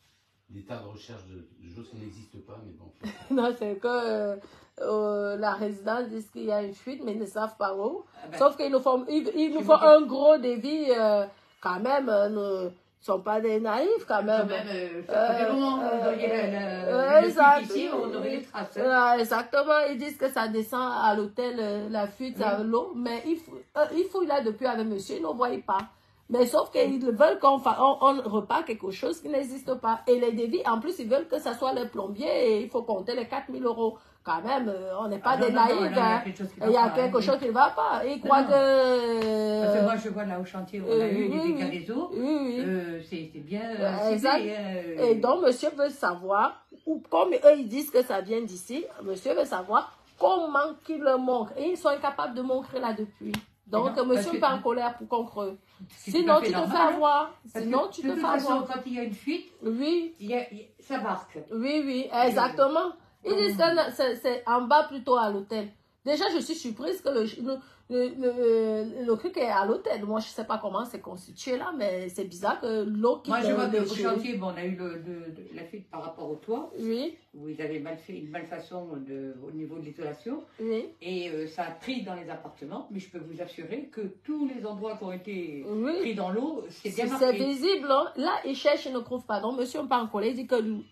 Des tas de recherches de, de choses qui n'existent pas, mais bon. Non, c'est que euh, euh, la résidence dit qu'il y a une fuite, mais ils ne savent pas où. Ah ben, Sauf qu'ils nous font, ils, ils nous je font vous dis- un gros devis, euh, quand même. Euh, nous ne sont pas des naïfs, quand quand même. même, euh, ça fait Euh, longtemps que vous euh, auriez la- euh, la- le exact. fuite ici, on aurait les traces. hein. Euh, exactement, ils disent que ça descend à l'hôtel, euh, la fuite à l'eau, mais il faut, euh, il faut là depuis avec monsieur, ils ne voient pas. Mais sauf qu'ils veulent qu'on fa- on, on repart quelque chose qui n'existe pas. Et les devis, en plus, ils veulent que ça soit le plombier et il faut compter les quatre mille euros. Quand même, euh, on n'est pas Ah, non, des non, non, naïfs. là, hein. il y a quelque chose qui Et va il y a pas, quelque hein. chose qui ne va pas. Ils croient non. que... Parce que moi, je vois là au chantier, on a Euh, eu oui, les dégâts oui. des eaux. Oui, oui. Euh, c'est c'est bien Euh, euh, exact. ciblé, hein. Et donc, monsieur veut savoir, ou comme eux, ils disent que ça vient d'ici, monsieur veut savoir comment qu'ils le montrent. Et ils sont incapables de montrer là depuis. Donc, non, parce monsieur que- n'est pas en colère pour qu'on creuse. C'est tout Sinon, à fait tu te fais normal, hein. avoir. Parce Sinon, que tu de te toute fais façon, avoir. quand il y a une fuite, Oui, il y a, il y a- ça marque. oui, oui, exactement. Ils disent que c'est- c'est en bas plutôt à l'hôtel. Déjà, je suis surprise que le, le, le, le, le truc est à l'hôtel. Moi, je ne sais pas comment c'est constitué là, mais c'est bizarre que l'eau qui Moi, je vois le qu'au chantier, bon, on a eu le, le- de- la fuite par rapport au toit, Oui, où ils avaient mal fait une malfaçon de, au niveau de l'isolation, oui, et euh, ça a pris dans les appartements, mais je peux vous assurer que tous les endroits qui ont été oui. pris dans l'eau, c'est bien C'est marqué. visible. Hein. Là, ils cherchent, ils ne trouvent pas. Donc, monsieur n'est pas en colère. Il dit que lui,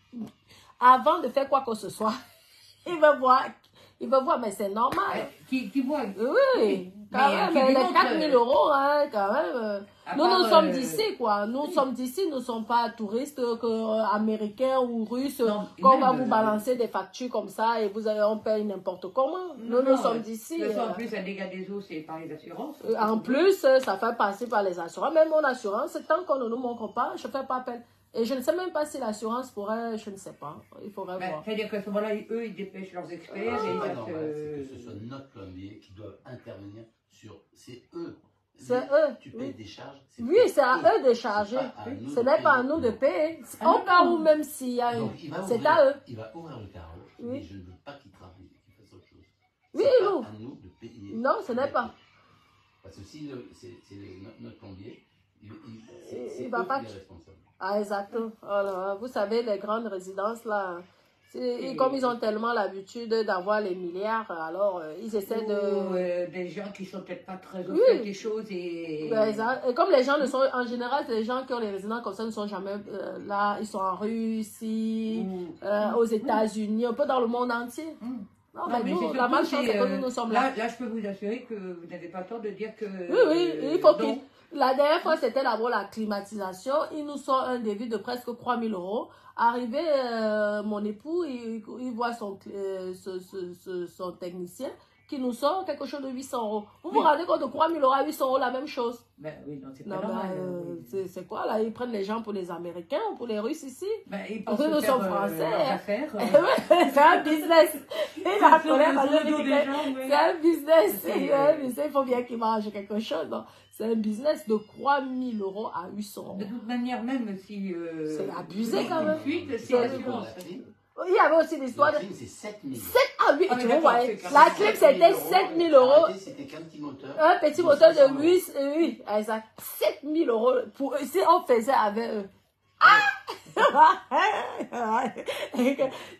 avant de faire quoi que ce soit, il veut voir. Il veut voir, mais c'est normal. Ouais, qui, qui voit. Oui, quand Mais, même. euh, qui lui les montre, quatre mille euh, euros, hein, quand même. euh, à Nous, part, nous sommes euh, d'ici, quoi. Nous sommes d'ici, nous ne sommes pas touristes euh, que, euh, américains ou russes, Non, et qu'on même, va vous euh, balancer des factures comme ça et vous avez, on paye n'importe comment. Nous, nous non, sommes euh, d'ici. de toute façon, euh, en plus, un dégât des eaux, c'est par les assurances. euh, En plus, euh, ça fait passer par les assurances. Même mon assurance, tant qu'on ne nous montre pas, je ne fais pas appel. Et je ne sais même pas si l'assurance pourrait, je ne sais pas. Il faudrait Ben, voir. c'est-à-dire qu'à ce moment-là, eux, ils dépêchent leurs experts Ah, et ils C'est pas actent, normal, euh, c'est que ce soit notre plombier qui doit intervenir sur. C'est eux. C'est Les- eux, Tu oui. payes des charges. Oui, c'est à eux de charger. C'est pas à nous Ce de n'est pas à payer. nous de payer. Ah, Au non, cas non. où, même s'il y a une... Donc, il va C'est ouvrir- à eux. Il va ouvrir le carreau. Oui. Mais je ne veux pas qu'il travaille, qu'il fasse autre chose. Oui, C'est nous. pas à nous de payer. Non, ce n'est pas. Parce que si le- c'est c'est le- notre, notre plombier, il, il, Il- c'est c'est il va eux pas- qui est responsable. Ah, exactement. Alors, vous savez, les grandes résidences, là, c'est- et comme ils ont tellement l'habitude d'avoir les milliards, alors euh, ils essaient ou, de... euh, des gens qui sont peut-être pas très au Oui. fait des choses et... Ouais, exact. Et comme les gens ne sont, en général, les gens qui ont les résidences comme ça ne sont jamais euh, là, ils sont en Russie, ou- euh, aux États-Unis, un peu dans le monde entier. Hum. Non, Non, mais mais nous, c'est la surtout, malchance, c'est que euh, nous, nous sommes là. là. Là, je peux vous assurer que vous n'avez pas tort de dire que... Oui, oui, il faut euh, qu'il... non. La dernière fois, c'était d'abord la climatisation. Ils nous sortent un devis de presque trois mille euros. Arrivé, euh, mon époux, il, il voit son, euh, ce, ce, ce- son technicien qui nous sort quelque chose de huit cents euros. Vous vous Oui. rendez compte de trois mille euros à huit cents euros, la même chose? Ben oui, non, c'est Non, pas ben, normal. euh, oui. c'est c'est quoi là? Ils prennent les gens pour les Américains ou pour les Russes ici? Ben, ils Parce pensent que nous faire, sommes euh, français, leurs hein. affaires, euh, C'est un business. Il a colère parce que sur le je dos dis des que gens, oui. c'est un business. C'est, C'est euh, un business. Il faut bien qu'il mange quelque chose. donc. C'est un business de trois mille euros à huit cents De euros. toute manière, même si... euh, C'est abusé, une quand même. fuite, c'est C'est- l'assurance. La clim, Il y avait aussi l'histoire la de... clim, c'est sept mille. Ah oui, Ah, tu mais vois, d'accord, ouais. c'est quand La même clim, sept mille c'était euros. sept mille euros. Arrêtez, c'était qu'un petit moteur. Un petit de moteur cinq cents de huit, euh, oui, exact. sept mille euros. Pour, si on faisait avec eux. Ah! C'est-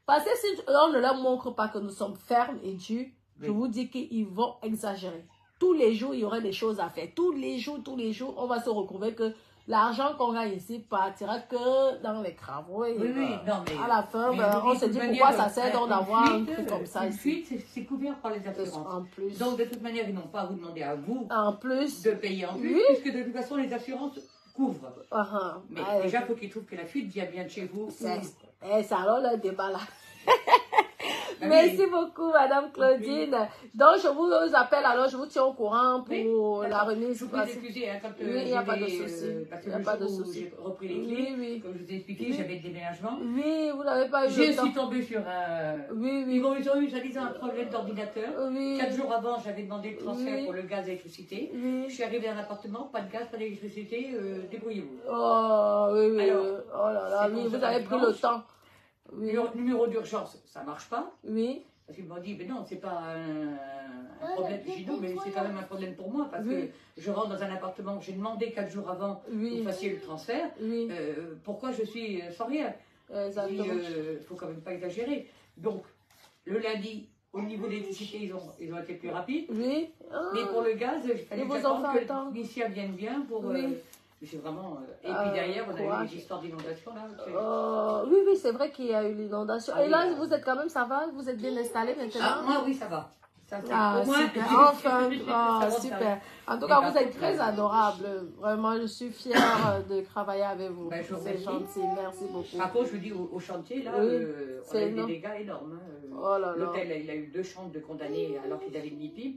Parce que si on ne leur montre pas que nous sommes fermes et durs, Oui. je vous dis qu'ils vont exagérer. Tous les jours, il y aura des choses à faire. Tous les jours, tous les jours, on va se retrouver que l'argent qu'on gagne ici partira que dans les travaux. Et Oui, oui, bah, non, mais... à la fin, mais bah, de on se toute dit manière, pourquoi ça sert euh, donc une d'avoir un fuite, truc comme ça Une ici. fuite, c'est- c'est couvert par les assurances. En plus, Donc, de toute manière, ils n'ont pas à vous demander à vous en plus, de payer en plus, Oui. puisque de toute façon, les assurances couvrent. ah, ah, Mais ah, déjà, il faut qu'ils trouvent que la fuite vient bien de chez vous. c'est ou- eh, c'est alors le débat là. Bah oui. Merci beaucoup, Madame Claudine. Donc, je vous appelle, alors je vous tiens au courant pour Oui, la d'accord. remise. Je vous prie d'excuser hein, quand euh, Oui, il n'y a je pas de vais, souci. euh, parce que Il n'y a le pas de jour où souci. j'ai repris les Oui, clés, oui. comme je vous ai expliqué, Oui. j'avais le déménagement. Oui, vous n'avez pas eu Je le temps. suis tombée sur un... Oui, oui. Ils ont, ils ont eu, soi-disant, un problème d'ordinateur. Oui. Quatre jours avant, j'avais demandé le transfert Oui. pour le gaz et l'électricité. Je Oui. suis arrivée dans un appartement, pas de gaz, pas d'électricité, euh, débrouillez-vous. Oh, oui, oui. Alors, oui. Oh là là, c'est oui, bon, vous ça avez va pris le dimanche. temps. Oui. Numéro, numéro d'urgence, ça marche pas. Oui. Parce qu'ils m'ont dit, mais non, c'est pas un, un Non, problème mais chez nous, mais c'est quand même un problème pour moi, parce Oui. que je rentre dans un appartement que j'ai demandé quatre jours avant que Oui. vous fassiez le transfert. Oui. Euh, pourquoi je suis sans rien? Exactement. Il ne faut quand même pas exagérer. Donc, le lundi, au niveau de l'électricité, ils ont, ils ont été plus rapides. Oui. Ah. Mais pour le gaz, il fallait Et vos attendre enfants que attendent. le technicien vienne bien pour... Oui. euh, c'est vraiment... euh, et Ah, puis derrière, on a eu courage. les histoires d'inondation, là. c'est- Oh, oui, oui, c'est vrai qu'il y a eu l'inondation. Ah Et oui, là, là. vous êtes quand même, ça va? Vous êtes bien installé Ah, maintenant? moi, oui, ça va. Ça, c'est- Ah, au moins, super. j'ai- Enfin, j'ai- j'ai- ah, ça va, ça super. va. En tout Mais cas, par vous êtes contre, très euh, adorable. Vraiment, je suis fière de travailler avec vous. Ben, je vous C'est remercie. gentil. Merci beaucoup. Par contre, je vous dis, au, au chantier, là, Oui, euh, on c'est a eu des énorme. dégâts énormes. hein. Oh là là. L'hôtel, il a eu deux chambres de condamnés alors qu'ils avaient le M I P I.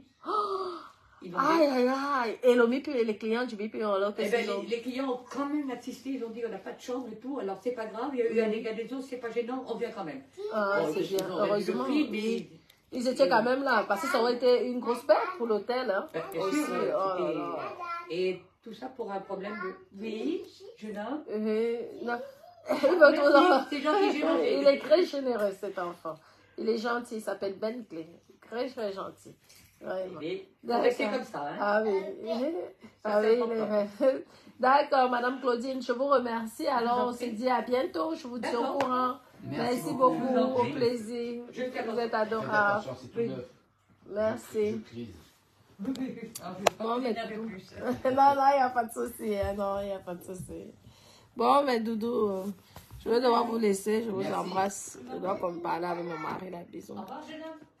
Ils ont Aïe, aïe, aïe. Et le M I P, les clients du M I P, alors Eh qu'est-ce ben, qu'ils ont? les, les clients ont quand même insisté, ils ont dit on n'a pas de chambre et tout, alors c'est pas grave, il y a eu un dégât des eaux, c'est pas gênant, on vient quand même. Ah, Bon, c'est ils bien. ont réduit le Heureusement. prix, mais Ils étaient quand même là, parce que ça aurait été une grosse perte pour l'hôtel. Hein. Ben, bien Aussi. sûr, euh, Oh là c'était- là. et tout ça pour un problème de... Oui, jeune homme. Euh, non. Il veut tout Merci, c'est gentil, j'ai mangé. Il est très généreux, cet enfant. Il est gentil, il s'appelle Bentley. Très, très gentil. Vraiment. Mais faut D'accord. rester comme ça, hein. Ah oui. Ah c'est oui, il est... D'accord, Madame Claudine, je vous remercie. Alors, Je vous en on se prie. dit à bientôt. Je vous dis au D'accord. courant. Merci Merci beaucoup. beaucoup. Je vous en Au prie. plaisir. Je fais Vous attention. êtes Faites adorable. attention, c'est tout Oui. neuf. Merci. Je crise. Alors, je vais pas Bon, mais m'énerver tout. plus. Non, non, il n'y a pas de souci. hein. Non, il n'y a pas de souci. Bon, mais Doudou, euh, je vais devoir vous laisser. Je vous Merci. embrasse. Je dois comme parler avec mon mari, la bisous. Au revoir, jeune homme.